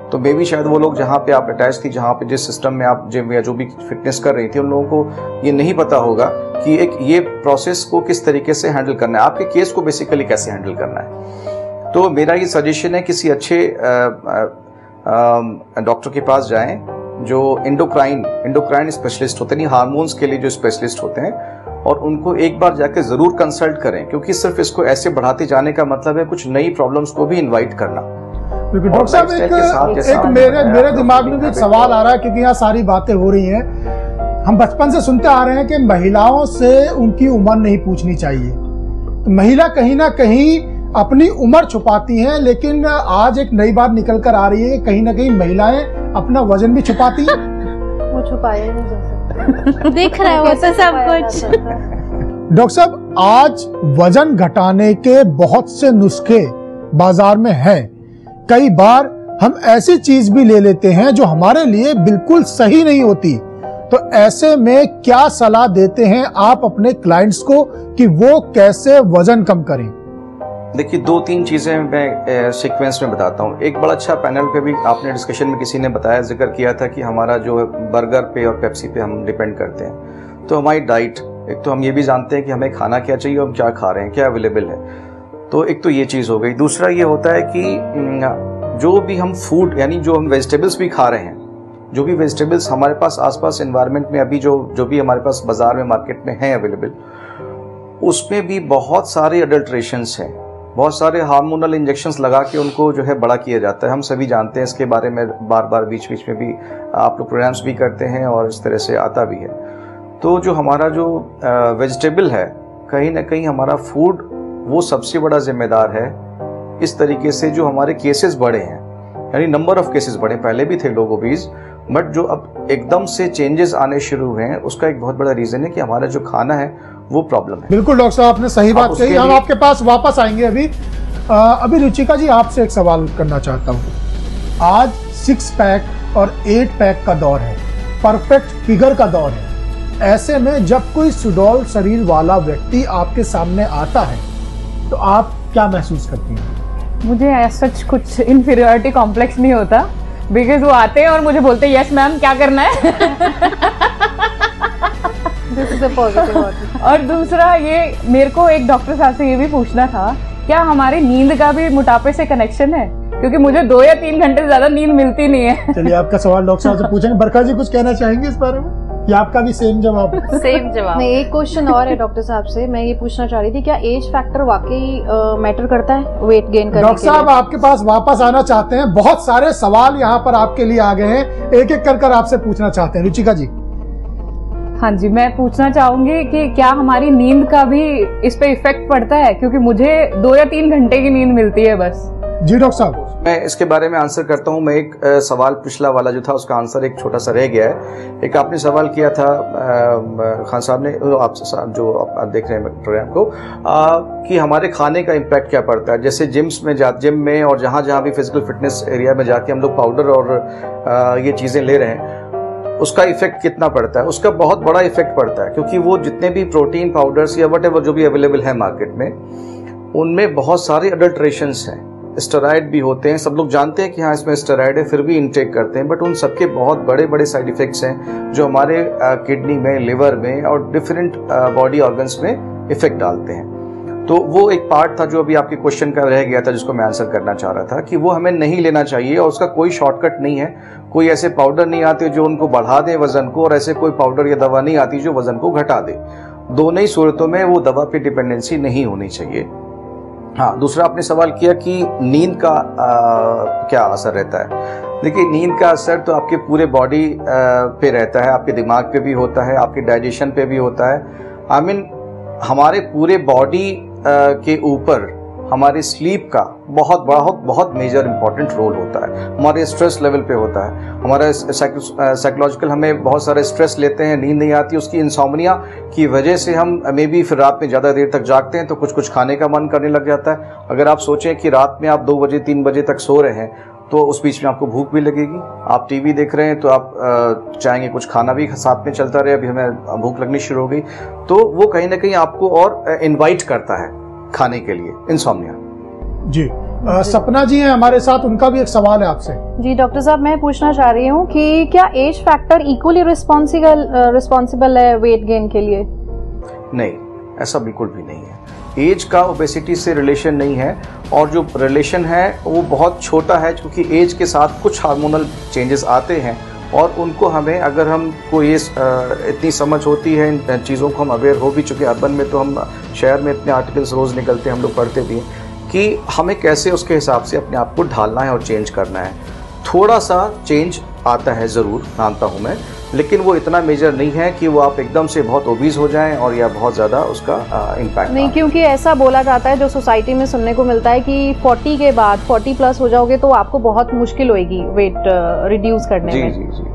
तो मे भी शायद वो लोग जहाँ पे आप अटैच थी, जहाँ पे जिस सिस्टम में आप जिम या जो भी फिटनेस कर रही थी, उन लोगों को ये नहीं पता होगा कि एक ये प्रोसेस को किस तरीके से हैंडल करना है, आपके केस को बेसिकली कैसे हैंडल करना है। तो मेरा ये सजेशन है किसी अच्छे डॉक्टर के पास जाएं जो इंडोक्राइन इंडोक्राइन स्पेशलिस्ट होते हैं, हार्मोन्स के लिए जो स्पेशलिस्ट होते हैं, और उनको एक बार जाकर जरूर कंसल्ट करें, क्योंकि सिर्फ इसको ऐसे बढ़ाते जाने का मतलब है कुछ नई प्रॉब्लम्स को भी इनवाइट करना। क्योंकि डॉक्टर साहब एक, एक मेरे मेरे दिमाग में भी एक सवाल आ रहा है, क्योंकि यहाँ सारी बातें हो रही हैं, हम बचपन से सुनते आ रहे हैं कि महिलाओं से उनकी उम्र नहीं पूछनी चाहिए। तो महिला कहीं ना कहीं अपनी उम्र छुपाती हैं, लेकिन आज एक नई बात निकल कर आ रही है, कहीं ना कहीं महिलाएं अपना वजन भी छुपाती हैं। वो छुपाया नहीं जा सकता, दिख रहा है वो तो सब कुछ। डॉक्टर साहब, आज वजन घटाने के बहुत से नुस्खे बाजार में हैं। कई बार हम ऐसी चीज भी ले लेते हैं जो हमारे लिए बिल्कुल सही नहीं होती। तो ऐसे में क्या सलाह देते हैं आप अपने क्लाइंट्स को कि वो कैसे वजन कम करें? देखिए, दो तीन चीजें मैं सीक्वेंस में बताता हूँ। एक बड़ा अच्छा पैनल पे भी आपने डिस्कशन में किसी ने बताया, जिक्र किया था कि हमारा जो बर्गर पे और पेप्सी पे हम डिपेंड करते हैं। तो हमारी डाइट, एक तो हम ये भी जानते हैं कि हमें खाना क्या चाहिए, हम क्या खा रहे हैं, क्या अवेलेबल है। तो एक तो ये चीज हो गई। दूसरा ये होता है कि जो भी हम फूड, यानी जो हम वेजिटेबल्स भी खा रहे हैं, जो भी वेजिटेबल्स हमारे पास आसपास एनवायरनमेंट में अभी जो जो भी हमारे पास बाजार में मार्केट में है अवेलेबल, उसमें भी बहुत सारे अडल्ट्रेशंस हैं, बहुत सारे हार्मोनल इंजेक्शंस लगा के उनको जो है बड़ा किया जाता है। हम सभी जानते हैं इसके बारे में, बार बार बीच बीच में भी आप लोग प्रोग्राम्स भी करते हैं और इस तरह से आता भी है। तो जो हमारा जो वेजिटेबल है, कहीं ना कहीं हमारा फूड वो सबसे बड़ा जिम्मेदार है इस तरीके से जो हमारे केसेस बढ़े हैं, यानी नंबर ऑफ केसेस बढ़े। पहले भी थे लोग ओबीज, बट जो अब एकदम से चेंजेस आने शुरू हुए हैं, उसका एक बहुत बड़ा रीजन है कि हमारा जो खाना है वो प्रॉब्लम है। बिल्कुल डॉक्टर साहब, आपने सही बात कही। हम आपके पास वापस आएंगे। अभी आ, अभी रुचिका जी, आपसे एक सवाल करना चाहता हूँ। आज सिक्स पैक और एट पैक का दौर है, परफेक्ट फिगर का दौर है। ऐसे में जब कोई सुडौल शरीर वाला व्यक्ति आपके सामने आता है तो आप क्या महसूस करती हैं? मुझे सच कुछ इन्फीरियरिटी कॉम्प्लेक्स नहीं होता, बिकॉज वो आते हैं और मुझे बोलते हैं यस मैम, क्या करना है। This is a positive। और दूसरा ये, मेरे को एक डॉक्टर साहब से ये भी पूछना था, क्या हमारी नींद का भी मोटापे से कनेक्शन है? क्योंकि मुझे दो या तीन घंटे से ज्यादा नींद मिलती नहीं है। चलिए, आपका सवाल डॉक्टर साहब से पूछेंगे। बरखा जी, कुछ कहना चाहेंगे इस बारे में, या आपका भी सेम जवाब? सेम जवाब नहीं। एक क्वेश्चन और है डॉक्टर साहब से, मैं ये पूछना चाह रही थी, क्या एज फैक्टर वाकई मैटर करता है वेट गेन करने के लिए? डॉक्टर साहब आपके पास वापस आना चाहते हैं, बहुत सारे सवाल यहाँ पर आपके लिए आ गए हैं, एक एक कर कर आपसे पूछना चाहते हैं। रुचिका जी। हाँ जी, मैं पूछना चाहूंगी कि क्या हमारी नींद का भी इस पे इफेक्ट पड़ता है? क्योंकि मुझे दो या तीन घंटे की नींद मिलती है बस। जी डॉक्टर साहब। मैं इसके बारे में आंसर करता हूं। मैं एक आ, सवाल पिछला वाला जो था उसका आंसर एक छोटा सा रह गया है। एक आपने सवाल किया था आ, खान साहब ने, आपसे जो आप देख रहे हैं प्रोग्राम को, आ, कि हमारे खाने का इम्पैक्ट क्या पड़ता है। जैसे जिम्स में जा जिम में और जहां जहां भी फिजिकल फिटनेस एरिया में जाके हम लोग पाउडर और आ, ये चीजें ले रहे हैं, उसका इफेक्ट कितना पड़ता है? उसका बहुत बड़ा इफेक्ट पड़ता है, क्योंकि वो जितने भी प्रोटीन पाउडर्स या वट एवर जो भी अवेलेबल है मार्केट में, उनमें बहुत सारे अडल्ट्रेशंस हैं, स्टेरॉइड भी होते हैं। सब लोग जानते हैं कि हाँ इसमें स्टेरॉइड है, फिर भी इनटेक करते हैं, बट उन सबके बहुत बड़े बड़े साइड इफेक्ट्स हैं जो हमारे किडनी में, लिवर में और डिफरेंट बॉडी ऑर्गन्स में इफेक्ट डालते हैं। तो वो एक पार्ट था जो अभी आपके क्वेश्चन का रह गया था, जिसको मैं आंसर करना चाह रहा था, कि वो हमें नहीं लेना चाहिए और उसका कोई शॉर्टकट नहीं है। कोई ऐसे पाउडर नहीं आते जो उनको बढ़ा दे वजन को, और ऐसे कोई पाउडर या दवा नहीं आती जो वजन को घटा दे। दोनों ही सूरतों में वो दवा पे डिपेंडेंसी नहीं होनी चाहिए। हाँ, दूसरा आपने सवाल किया कि नींद का आ, क्या असर रहता है। देखिए, नींद का असर तो आपके पूरे बॉडी पे रहता है, आपके दिमाग पे भी होता है, आपके डाइजेशन पे भी होता है। आई मीन हमारे पूरे बॉडी के ऊपर हमारे स्लीप का बहुत बहुत बहुत मेजर इंपॉर्टेंट रोल होता है। हमारे स्ट्रेस लेवल पे होता है, हमारा साइकोलॉजिकल, हमें बहुत सारे स्ट्रेस लेते हैं, नींद नहीं आती, उसकी इंसोम्निया की वजह से हम मे बी फिर रात में ज़्यादा देर तक जागते हैं तो कुछ कुछ खाने का मन करने लग जाता है। अगर आप सोचें कि रात में आप दो बजे तीन बजे तक सो रहे हैं तो उस बीच में आपको भूख भी लगेगी। आप टीवी देख रहे हैं तो आप चाहेंगे कुछ खाना भी साथ में चलता रहे, अभी हमें भूख लगनी शुरू हो गई, तो वो कहीं ना कहीं आपको और इन्वाइट करता है खाने के लिए, इंसोम्निया। जी आ, सपना जी हैं हमारे साथ, उनका भी एक सवाल है आपसे। जी डॉक्टर साहब, मैं पूछना चाह रही हूँ कि क्या age factor equally responsible responsible है वेट गेन के लिए? नहीं, ऐसा बिल्कुल भी नहीं है। एज का ओबेसिटी से रिलेशन नहीं है, और जो रिलेशन है वो बहुत छोटा है, क्योंकि एज के साथ कुछ हार्मोनल चेंजेस आते हैं, और उनको हमें, अगर हम को ये इतनी समझ होती है, इन चीज़ों को हम अवेयर हो भी चुके हैं। अर्बन में तो हम, शहर में इतने आर्टिकल्स रोज़ निकलते हैं, हम लोग पढ़ते भी हैं कि हमें कैसे उसके हिसाब से अपने आप को ढालना है और चेंज करना है। थोड़ा सा चेंज आता है ज़रूर, मानता हूँ मैं, लेकिन वो इतना मेजर नहीं है कि वो आप एकदम से बहुत ओबीज हो जाएं और या बहुत ज़्यादा उसका इम्पैक्ट नहीं, क्योंकि ऐसा बोला जाता है, जो सोसाइटी में सुनने को मिलता है कि चालीस के बाद, चालीस प्लस हो जाओगे तो आपको बहुत मुश्किल होगी वेट रिड्यूस करने जी, में। जी जी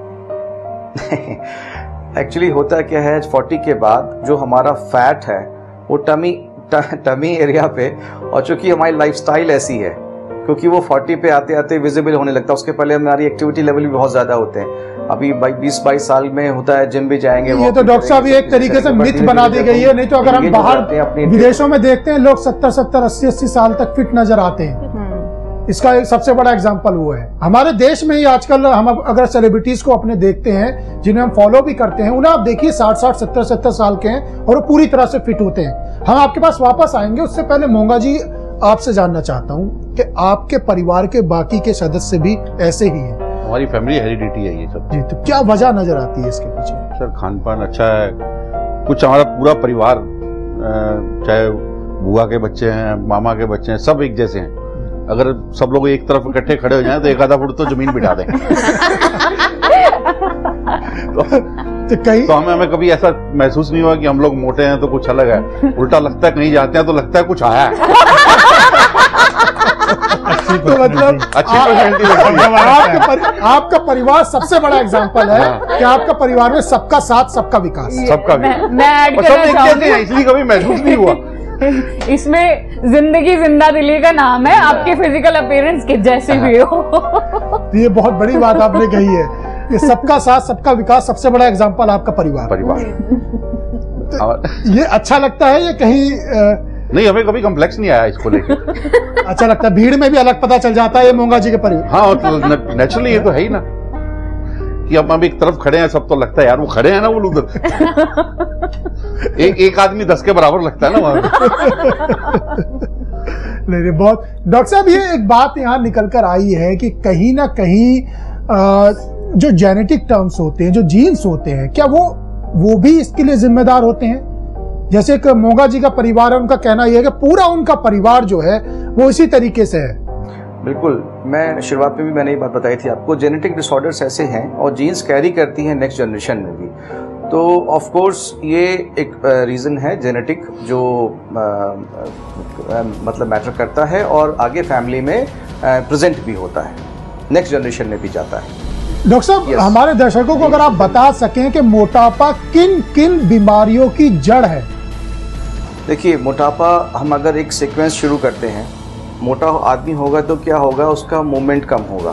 एक्चुअली होता क्या है, चालीस के बाद जो हमारा फैट है वो टमी टमी एरिया पे, और चूंकि हमारी लाइफस्टाइल ऐसी है, क्योंकि वो चालीस पे आते आते विजिबल होने लगता है। उसके पहले हमारी एक्टिविटी लेवल भी बहुत ज्यादा होते हैं। अभी बीस बाईस साल में होता है, जिम भी जाएंगे। ये तो डॉक्टर साहब एक तरीके से मिथ बना दी गई है। नहीं तो अगर हम बाहर विदेशों में देखते हैं, लोग सत्तर सत्तर अस्सी अस्सी साल तक फिट नजर आते हैं। इसका एक सबसे बड़ा एग्जाम्पल वो है। हमारे देश में ही आजकल हम अगर सेलिब्रिटीज को अपने देखते हैं, जिन्हें हम फॉलो भी करते हैं, उन्हें आप देखिए साठ साठ सत्तर सत्तर साल के हैं और वो पूरी तरह से फिट होते हैं। हम आपके पास वापस आएंगे, उससे पहले मोंगा जी आपसे जानना चाहता हूँ कि आपके परिवार के बाकी के सदस्य भी ऐसे ही हैं? हमारी फैमिली हेरिडिटी है ये सब जी, तो क्या वजह नजर आती है इसके पीछे? सर, खान पान अच्छा है, कुछ हमारा पूरा परिवार, चाहे बुआ के बच्चे हैं, मामा के बच्चे हैं, सब एक जैसे हैं। अगर सब लोग एक तरफ इकट्ठे खड़े हो जाएं तो एक आधा फुट तो जमीन बिठा दें। तो, तो, कहीं तो हमें हमें कभी ऐसा महसूस नहीं हुआ कि हम लोग मोटे हैं तो कुछ अलग है। उल्टा लगता है कहीं जाते हैं तो लगता है कुछ आया है। तो मतलब अच्छी पर्सनैलिटी लगती है। आपके परि, आपका परिवार सबसे बड़ा एग्जाम्पल है कि आपका परिवार में सबका साथ, सबका विकास, सबका मैं, मैं ऐड करना चाहूंगी, इसलिए कभी महसूस नहीं हुआ। इसमें जिंदगी जिंदा दिली का नाम है, आपके फिजिकल अपीयरेंस के जैसे भी हो। ये बहुत बड़ी बात आपने कही है कि सबका साथ, सबका विकास, सबसे बड़ा एग्जाम्पल आपका परिवार परिवार तो ये अच्छा लगता है या कहीं आ, नहीं, हमें कभी कॉम्प्लेक्स नहीं आया इसको लेकर। अच्छा लगता है, भीड़ में भी अलग पता चल जाता है ये मोंगा जी के परिवार। हाँ, तो नेचुरली ये तो है ही ना कि अब हम एक तरफ खड़े हैं, सब तो लगता है यार वो खड़े हैं ना वो उधर। एक एक आदमी दस के बराबर लगता है ना वहां। नहीं नहीं, बहुत। डॉक्टर साहब, ये एक बात यहाँ निकल कर आई है कि कहीं ना कहीं आ, जो जेनेटिक टर्म्स होते हैं, जो जीन्स होते हैं, क्या वो वो भी इसके लिए जिम्मेदार होते हैं? जैसे कि मोंगा जी का परिवार है, उनका कहना यह है कि पूरा उनका परिवार जो है वो इसी तरीके से है। बिल्कुल, मैं शुरुआत में भी मैंने ये बात बताई थी आपको, जेनेटिक डिसऑर्डर्स ऐसे हैं और जीन्स कैरी करती हैं नेक्स्ट जनरेशन में भी। तो ऑफ कोर्स ये एक रीज़न है जेनेटिक, जो आ, आ, मतलब मैटर करता है और आगे फैमिली में प्रेजेंट भी होता है, नेक्स्ट जनरेशन में भी जाता है। डॉक्टर साहब, yes. हमारे दर्शकों को अगर आप बता सकें कि मोटापा किन किन बीमारियों की जड़ है? देखिए, मोटापा हम अगर एक सीक्वेंस शुरू करते हैं, मोटा आदमी होगा तो क्या होगा, उसका मूवमेंट कम होगा।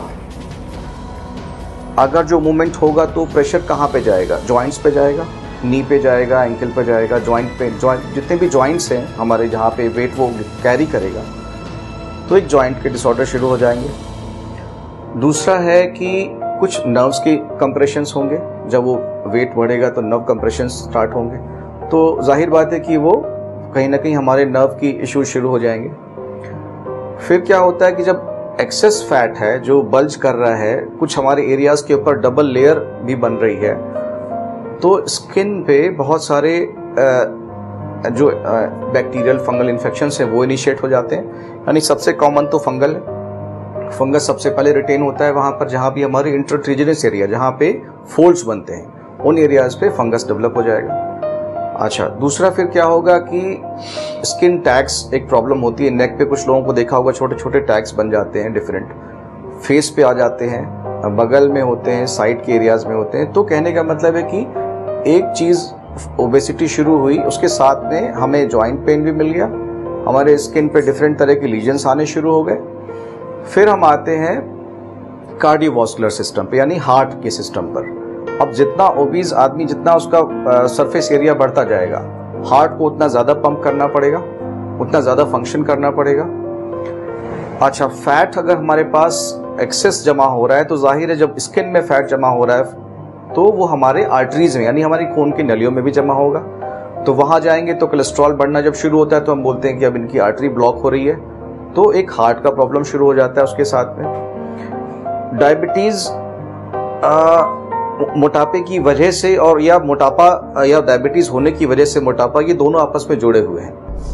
अगर जो मूवमेंट होगा तो प्रेशर कहाँ पे जाएगा? जॉइंट्स पे जाएगा, नी पे जाएगा, एंकल पे जाएगा, जॉइंट पे, जॉइंट जितने भी जॉइंट्स हैं हमारे जहाँ पे वेट वो कैरी करेगा, तो एक जॉइंट के डिसऑर्डर शुरू हो जाएंगे। दूसरा है कि कुछ नर्व्स के कंप्रेशंस होंगे, जब वो वेट बढ़ेगा तो नर्व कंप्रेशंस स्टार्ट होंगे, तो जाहिर बात है कि वो कहीं ना कहीं हमारे नर्व की इश्यूज शुरू हो जाएंगे। फिर क्या होता है कि जब एक्सेस फैट है जो बल्ज कर रहा है, कुछ हमारे एरियाज के ऊपर डबल लेयर भी बन रही है, तो स्किन पे बहुत सारे जो बैक्टीरियल फंगल इन्फेक्शंस हैं वो इनिशिएट हो जाते हैं। यानी सबसे कॉमन तो फंगल है। फंगस सबसे पहले रिटेन होता है वहां पर जहां भी हमारे इंटरट्रिजिनस एरिया, जहां पे फोल्ड्स बनते हैं, उन एरियाज पे फंगस डेवलप हो जाएगा। अच्छा, दूसरा फिर क्या होगा कि स्किन टैग्स एक प्रॉब्लम होती है। नेक पे कुछ लोगों को देखा होगा, छोटे छोटे टैग्स बन जाते हैं, डिफरेंट फेस पे आ जाते हैं, बगल में होते हैं, साइड के एरियाज में होते हैं। तो कहने का मतलब है कि एक चीज ओबेसिटी शुरू हुई, उसके साथ में हमें जॉइंट पेन भी मिल गया, हमारे स्किन पे डिफरेंट तरह के लीजन्स आने शुरू हो गए। फिर हम आते हैं कार्डियोवास्कुलर सिस्टम पे, यानी हार्ट के सिस्टम पर। अब जितना ओबीज आदमी, जितना उसका सरफेस एरिया बढ़ता जाएगा, हार्ट को उतना ज्यादा पंप करना पड़ेगा, उतना ज्यादा फंक्शन करना पड़ेगा। अच्छा, फैट अगर हमारे पास एक्सेस जमा हो रहा है तो जाहिर है जब स्किन में फैट जमा हो रहा है तो वो हमारे आर्टरीज में यानी हमारी खून की नलियों में भी जमा होगा, तो वहां जाएंगे तो कोलेस्ट्रॉल बढ़ना जब शुरू होता है तो हम बोलते हैं कि अब इनकी आर्टरी ब्लॉक हो रही है, तो एक हार्ट का प्रॉब्लम शुरू हो जाता है उसके साथ में। डायबिटीज मोटापे की वजह से और या मोटापा या डायबिटीज होने की वजह से मोटापा, ये दोनों आपस में जुड़े हुए हैं।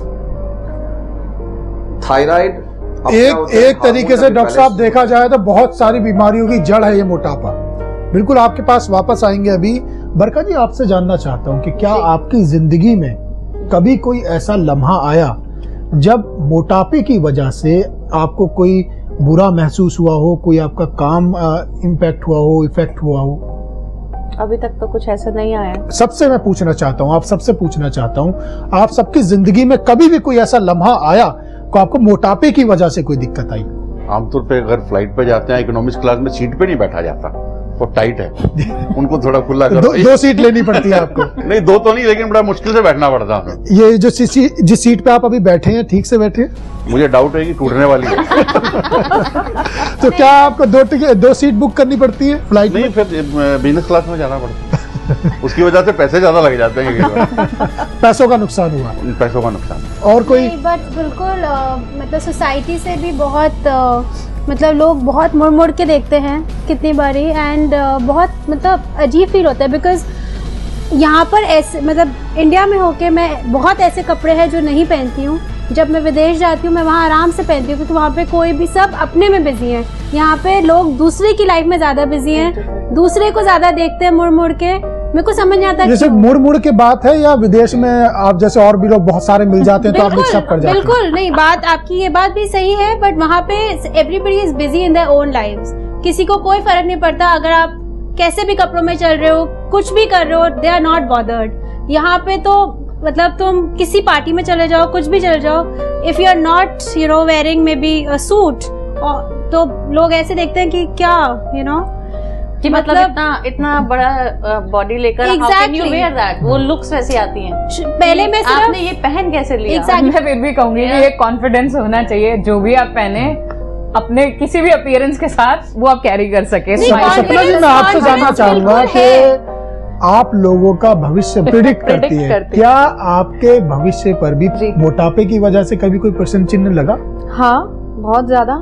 थायराइड एक एक तरीके से डॉक्टर साहब देखा जाए तो बहुत सारी बीमारियों की जड़ है ये मोटापा। बिल्कुल आपके पास वापस आएंगे अभी। बरका जी, आपसे जानना चाहता हूं कि क्या आपकी जिंदगी में कभी कोई ऐसा लम्हा आया जब मोटापे की वजह से आपको कोई बुरा महसूस हुआ हो, कोई आपका काम इम्पैक्ट हुआ हो, इफेक्ट हुआ हो? अभी तक तो कुछ ऐसा नहीं आया। सबसे मैं पूछना चाहता हूँ, आप सबसे पूछना चाहता हूँ, आप सबकी जिंदगी में कभी भी कोई ऐसा लम्हा आया को आपको मोटापे की वजह से कोई दिक्कत आई? आमतौर पे अगर फ्लाइट पे जाते हैं इकोनॉमिक्स क्लास में सीट पे नहीं बैठा जाता, वो टाइट है, उनको थोड़ा खुला करो। दो, दो सीट लेनी पड़ती है आपको? नहीं, दो तो नहीं, लेकिन बड़ा मुश्किल से बैठना पड़ता है। ये जो सी, जिस सीट पे आप अभी बैठे हैं ठीक से बैठे हैं? मुझे डाउट है कि टूटने वाली है। तो क्या आपको दो दो सीट बुक करनी पड़ती है फ्लाइट नहीं, फिर बिजनेस क्लास में जाना पड़ता है। उसकी वजह से पैसे ज्यादा लग जाते हैं। पैसों का नुकसान हुआ? पैसों का नुकसान। और कोई? बट बिल्कुल मतलब सोसाइटी से भी बहुत आ, मतलब लोग बहुत मुड़ मुड़ के देखते हैं कितनी बारी, एंड बहुत मतलब अजीब फील होता है बिकॉज यहाँ पर ऐसे मतलब इंडिया में होके मैं बहुत ऐसे कपड़े हैं जो नहीं पहनती हूँ। जब मैं विदेश जाती हूँ मैं वहाँ आराम से पहनती हूँ क्योंकि वहाँ पे कोई भी सब अपने में बिजी हैं। यहाँ पे लोग दूसरे की लाइफ में ज्यादा बिजी हैं, दूसरे को ज्यादा देखते हैं मुड़ मुड़ के। मेरे को समझ नहीं आता जैसे मुड़ मुड़ के बात है या विदेश में आप जैसे और भी लोग बहुत सारे मिल जाते हैं तो आप मिक्सअप कर जाते हैं? बिल्कुल नहीं, बात आपकी ये बात भी सही है, बट वहाँ पे everybody is busy in their own lives. किसी को कोई फर्क नहीं पड़ता अगर आप कैसे भी कपड़ों में चल रहे हो, कुछ भी कर रहे हो, दे आर नॉट बॉदर्ड। यहाँ पे तो मतलब तुम किसी पार्टी में चले जाओ, कुछ भी चले जाओ, if you are not you know wearing maybe a suit, तो लोग ऐसे देखते हैं कि क्या यू नो कि मतलब, मतलब इतना इतना बड़ा बॉडी लेकर exactly. how can you wear that? वो लुक्स वैसी आती हैं। पहले में सिर्फ आपने ये पहन कैसे लिया? exactly. मैं फिर भी कहूंगी कि ये कॉन्फिडेंस होना चाहिए, जो भी आप पहने अपने किसी भी अपीयरेंस के साथ वो आप कैरी कर सके। सपना जी, मैं आपसे जानना चाहूंगा कि आप लोगों का भविष्य प्रिडिक्ट करती है, क्या आपके भविष्य पर भी मोटापे की वजह से कभी कोई प्रश्न चिन्ह लगा? हाँ, बहुत ज्यादा।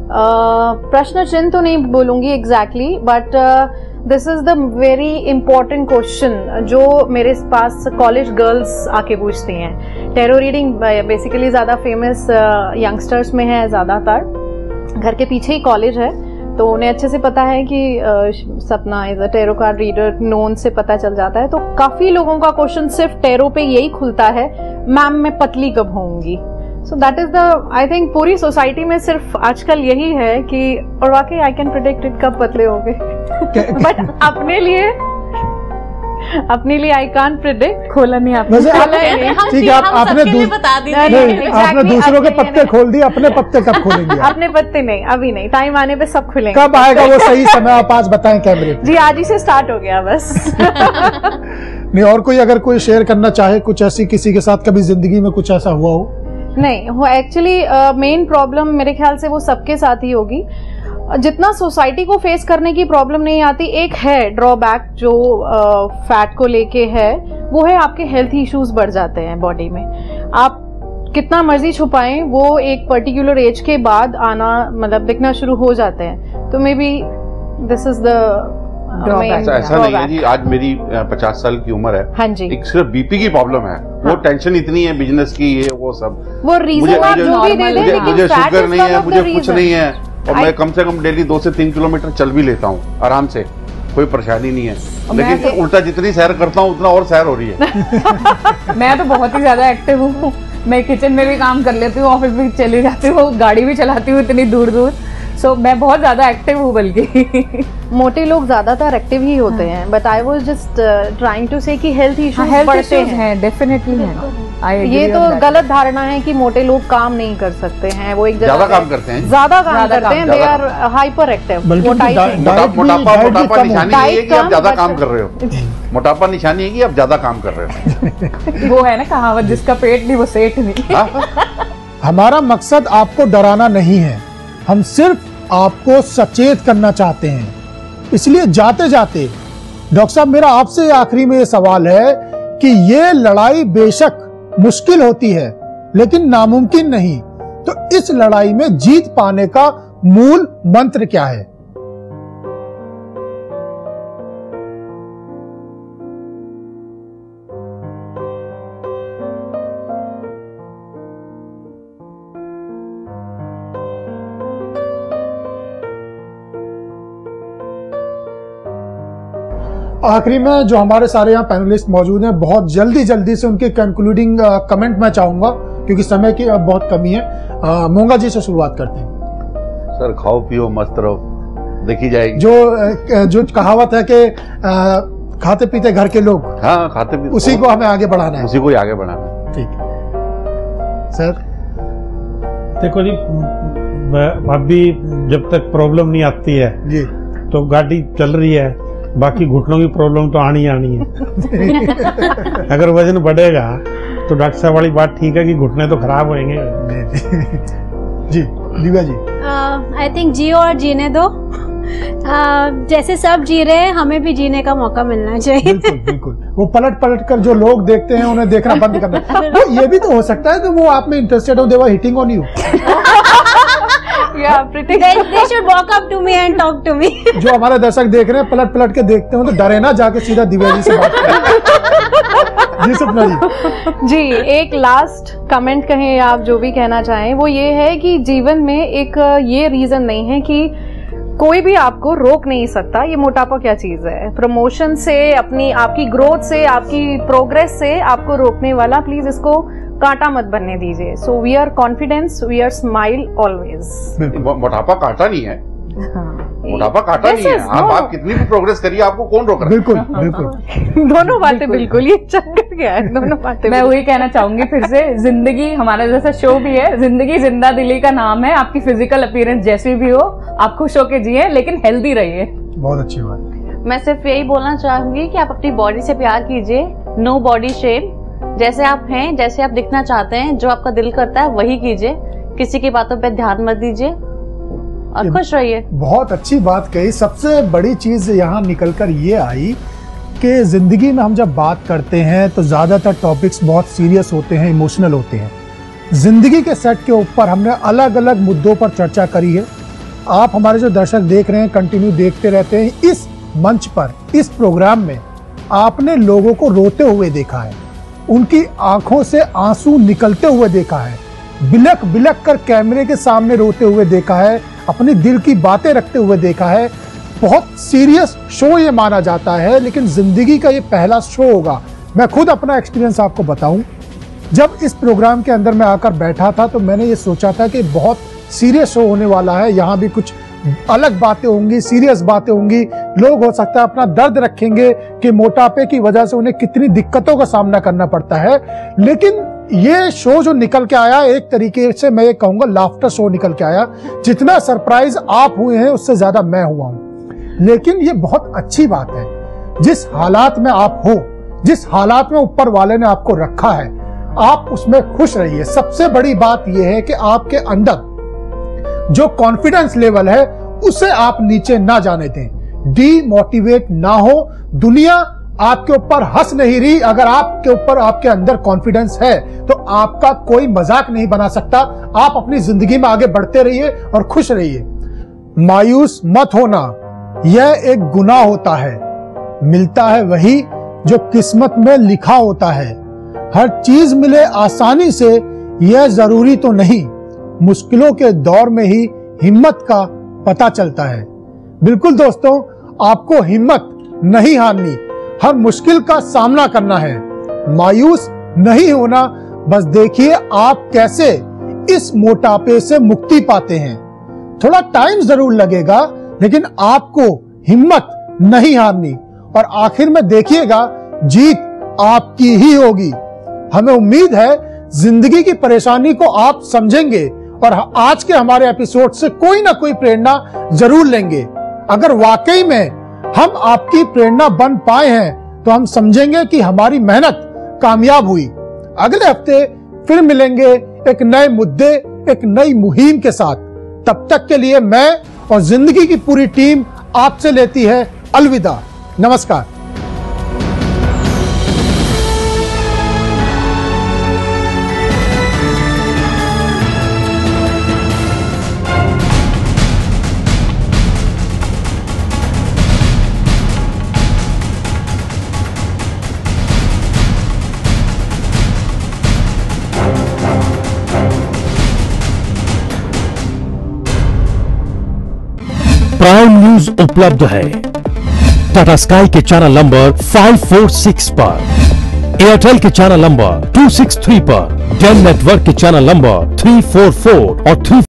प्रश्न चिन्ह तो नहीं बोलूंगी exactly, but this is the very important question जो मेरे पास कॉलेज गर्ल्स आके पूछती हैं। टेरो रीडिंग बेसिकली ज्यादा फेमस यंगस्टर्स में है, ज्यादातर घर के पीछे ही कॉलेज है, तो उन्हें अच्छे से पता है कि Sapna is a tarot card reader, नोन से पता चल जाता है। तो काफी लोगों का क्वेश्चन सिर्फ टेरो पे यही खुलता है, मैम मैं पतली कब होंगी। So that is the I think पूरी सोसाइटी में सिर्फ आजकल यही है कि और वाकई आई कैन प्रेडिक्ट इट कब पतले होगे, बट अपने लिए अपने लिए आई कांट प्रेडिक्ट। खोला नहीं आपने? ठीक है, आप आपने बता दी, आपने दूसरों के पत्ते खोल दिए, अपने पत्ते कब खोलेंगे? अपने पत्ते नहीं, अभी नहीं, टाइम आने पे सब खुलेंगे। कब आएगा वो सही समय आप आज बताएं कैमरे पे? जी आज ही से स्टार्ट हो गया बस। नहीं, और कोई अगर कोई शेयर करना चाहे कुछ ऐसी किसी के साथ कभी जिंदगी में कुछ ऐसा हुआ हो? नहीं, वो एक्चुअली मेन प्रॉब्लम मेरे ख्याल से वो सबके साथ ही होगी। जितना सोसाइटी को फेस करने की प्रॉब्लम नहीं आती, एक है ड्रॉबैक जो फैट को लेके है, वो है आपके हेल्थ इश्यूज बढ़ जाते हैं बॉडी में। आप कितना मर्जी छुपाएं, वो एक पर्टिकुलर एज के बाद आना मतलब दिखना शुरू हो जाते हैं। तो maybe this is the ऐसा, ऐसा नहीं है जी, आज मेरी पचास साल की उम्र है। हाँ जी। एक सिर्फ बीपी की प्रॉब्लम है, हाँ। वो टेंशन इतनी है बिजनेस की, ये वो सब, वो रीजन आप जो भी दे दें, लेकिन मुझे शुगर नहीं है, मुझे कुछ नहीं है, और मैं कम से कम डेली दो से तीन किलोमीटर चल भी लेता हूँ आराम से, कोई परेशानी नहीं है। लेकिन तो उल्टा जितनी सैर करता हूँ उतना और सैर हो रही है। मैं तो बहुत ही ज्यादा एक्टिव हूँ, मैं किचन में भी काम कर लेती हूँ, ऑफिस भी चली जाती हूँ, गाड़ी भी चलाती हूँ इतनी दूर दूर। सो so, मैं बहुत ज्यादा एक्टिव हूँ। बल्कि मोटे लोग ज्यादातर एक्टिव ही होते हैं, but I was just trying to say कि हेल्थ इश्यूज बढ़ते हैं, डेफिनेटली हैं। ये तो गलत धारणा है कि मोटे लोग काम नहीं कर सकते हैं, वो एक ज्यादा काम करते हैं, ज्यादा काम करते हैं, दे आर हाइपर एक्टिव। मोटापा मोटापा निशानी नहीं है कि आप ज्यादा काम कर रहे हो, मोटापा निशानी है कि आप ज्यादा काम कर रहे हो। वो है ना कहावत, जिसका पेट नहीं वो सेठ नहीं। हमारा मकसद आपको डराना नहीं है, हम सिर्फ आपको सचेत करना चाहते हैं। इसलिए जाते जाते डॉक्टर साहब, मेरा आपसे आखिरी में ये सवाल है कि ये लड़ाई बेशक मुश्किल होती है लेकिन नामुमकिन नहीं, तो इस लड़ाई में जीत पाने का मूल मंत्र क्या है? आखिरी में जो हमारे सारे यहाँ पैनलिस्ट मौजूद हैं, बहुत जल्दी जल्दी से उनके कंक्लूडिंग कमेंट मैं चाहूंगा क्योंकि समय की बहुत कमी है। आ, मोंगा जी से शुरुआत करते हैं। सर, खाओ पियो मस्त रहो, देखी जाएगी। जो जो कहावत है कि खाते पीते घर के लोग, हाँ खाते पीते, उसी को हमें आगे बढ़ाना है, उसी को ही आगे बढ़ाना है। ठीक सर। देखो जी, अभी जब तक प्रॉब्लम नहीं आती है जी तो गाड़ी चल रही है, बाकी घुटनों की प्रॉब्लम तो आनी आनी है। अगर वजन बढ़ेगा तो डॉक्टर साहब वाली बात ठीक है कि घुटने तो खराब होंगे। जी दिव्या जी। आई थिंक जियो और जीने दो। uh, जैसे सब जी रहे हैं, हमें भी जीने का मौका मिलना चाहिए। बिल्कुल बिल्कुल। वो पलट पलट कर जो लोग देखते हैं उन्हें देखना बंद करना। तो ये भी तो हो सकता है कि वो आप में इंटरेस्टेड हो, they were hitting on you. Yeah, pretty. They, they should walk up to me and talk to me. जो हमारे दर्शक देख रहे हैं पलट पलट के देखते हो तो डरे ना, जाके सीधा दिव्या जी से बात करें। जी सपना जी। जी, एक लास्ट कमेंट कहें आप जो भी कहना चाहें, वो ये है कि जीवन में एक ये रीजन नहीं है कि कोई भी आपको रोक नहीं सकता। ये मोटापा क्या चीज है? प्रमोशन से, अपनी आपकी ग्रोथ से, आपकी प्रोग्रेस से आपको रोकने वाला, प्लीज इसको कांटा मत बनने दीजिए। So we are confidence, we are smile always. मोटापा कांटा नहीं है। मोटापा कांटा नहीं है। आप आप कितनी भी प्रोग्रेस करिए, आपको कौन रोक रहा है? बिल्कुल बिल्कुल। दोनों बातें बिल्कुल, ये चक्कर क्या है, दोनों बातें। मैं वही कहना चाहूंगी फिर से, जिंदगी हमारा जैसा शो भी है, जिंदगी जिंदा दिली का नाम है। आपकी फिजिकल अपीयरेंस जैसी भी हो, आप खुश होके जिए लेकिन हेल्दी रहिए। बहुत अच्छी बात। मैं सिर्फ यही बोलना चाहूंगी कि आप अपनी बॉडी से प्यार कीजिए। No body shame. जैसे आप हैं, जैसे आप दिखना चाहते हैं, जो आपका दिल करता है वही कीजिए। किसी की बातों पे ध्यान मत दीजिए और खुश रहिए। बहुत अच्छी बात कही। सबसे बड़ी चीज यहाँ निकलकर ये आई कि जिंदगी में हम जब बात करते हैं तो ज्यादातर टॉपिक्स बहुत सीरियस होते हैं, इमोशनल होते हैं। जिंदगी के सेट के ऊपर हमने अलग अलग मुद्दों पर चर्चा करी है। आप हमारे जो दर्शक देख रहे हैं, कंटिन्यू देखते रहते हैं। इस मंच पर, इस प्रोग्राम में आपने लोगों को रोते हुए देखा है, उनकी आंखों से आंसू निकलते हुए देखा है, बिलक बिलक कर कैमरे के सामने रोते हुए देखा है, अपनी दिल की बातें रखते हुए देखा है। बहुत सीरियस शो ये माना जाता है, लेकिन जिंदगी का ये पहला शो होगा। मैं खुद अपना एक्सपीरियंस आपको बताऊं, जब इस प्रोग्राम के अंदर मैं आकर बैठा था तो मैंने ये सोचा था कि बहुत सीरियस शो होने वाला है, यहाँ भी कुछ अलग बातें होंगी, सीरियस बातें होंगी। लोग हो सकता है अपना दर्द रखेंगे कि मोटापे की वजह से उन्हें कितनी दिक्कतों का सामना करना पड़ता है। लेकिन ये शो जो निकल के आया, एक तरीके से मैं ये कहूंगा लाफ्टर शो निकल के आया। जितना सरप्राइज आप हुए हैं उससे ज्यादा मैं हुआ हूं। लेकिन ये बहुत अच्छी बात है, जिस हालात में आप हो, जिस हालात में ऊपर वाले ने आपको रखा है, आप उसमें खुश रहिए। सबसे बड़ी बात यह है कि आपके अंदर जो कॉन्फिडेंस लेवल है उसे आप नीचे ना जाने दें, डीमोटिवेट ना हो। दुनिया आपके ऊपर हंस नहीं रही, अगर आपके ऊपर, आपके अंदर कॉन्फिडेंस है तो आपका कोई मजाक नहीं बना सकता। आप अपनी जिंदगी में आगे बढ़ते रहिए और खुश रहिए। मायूस मत होना, यह एक गुनाह होता है। मिलता है वही जो किस्मत में लिखा होता है। हर चीज मिले आसानी से यह जरूरी तो नहीं, मुश्किलों के दौर में ही हिम्मत का पता चलता है। बिल्कुल दोस्तों, आपको हिम्मत नहीं हारनी, हर मुश्किल का सामना करना है, मायूस नहीं होना। बस देखिए आप कैसे इस मोटापे से मुक्ति पाते हैं। थोड़ा टाइम जरूर लगेगा, लेकिन आपको हिम्मत नहीं हारनी और आखिर में देखिएगा जीत आपकी ही होगी। हमें उम्मीद है जिंदगी की परेशानी को आप समझेंगे और आज के हमारे एपिसोड से कोई ना कोई प्रेरणा जरूर लेंगे। अगर वाकई में हम आपकी प्रेरणा बन पाए हैं तो हम समझेंगे कि हमारी मेहनत कामयाब हुई। अगले हफ्ते फिर मिलेंगे एक नए मुद्दे, एक नई मुहिम के साथ। तब तक के लिए मैं और जिंदगी की पूरी टीम आपसे लेती है अलविदा। नमस्कार। प्राइम न्यूज उपलब्ध है टाटा स्काई के चैनल नंबर पाँच सौ छियालीस पर, एयरटेल के चैनल नंबर दो सौ तिरसठ पर, डेन नेटवर्क के चैनल नंबर तीन सौ चौवालीस और तीन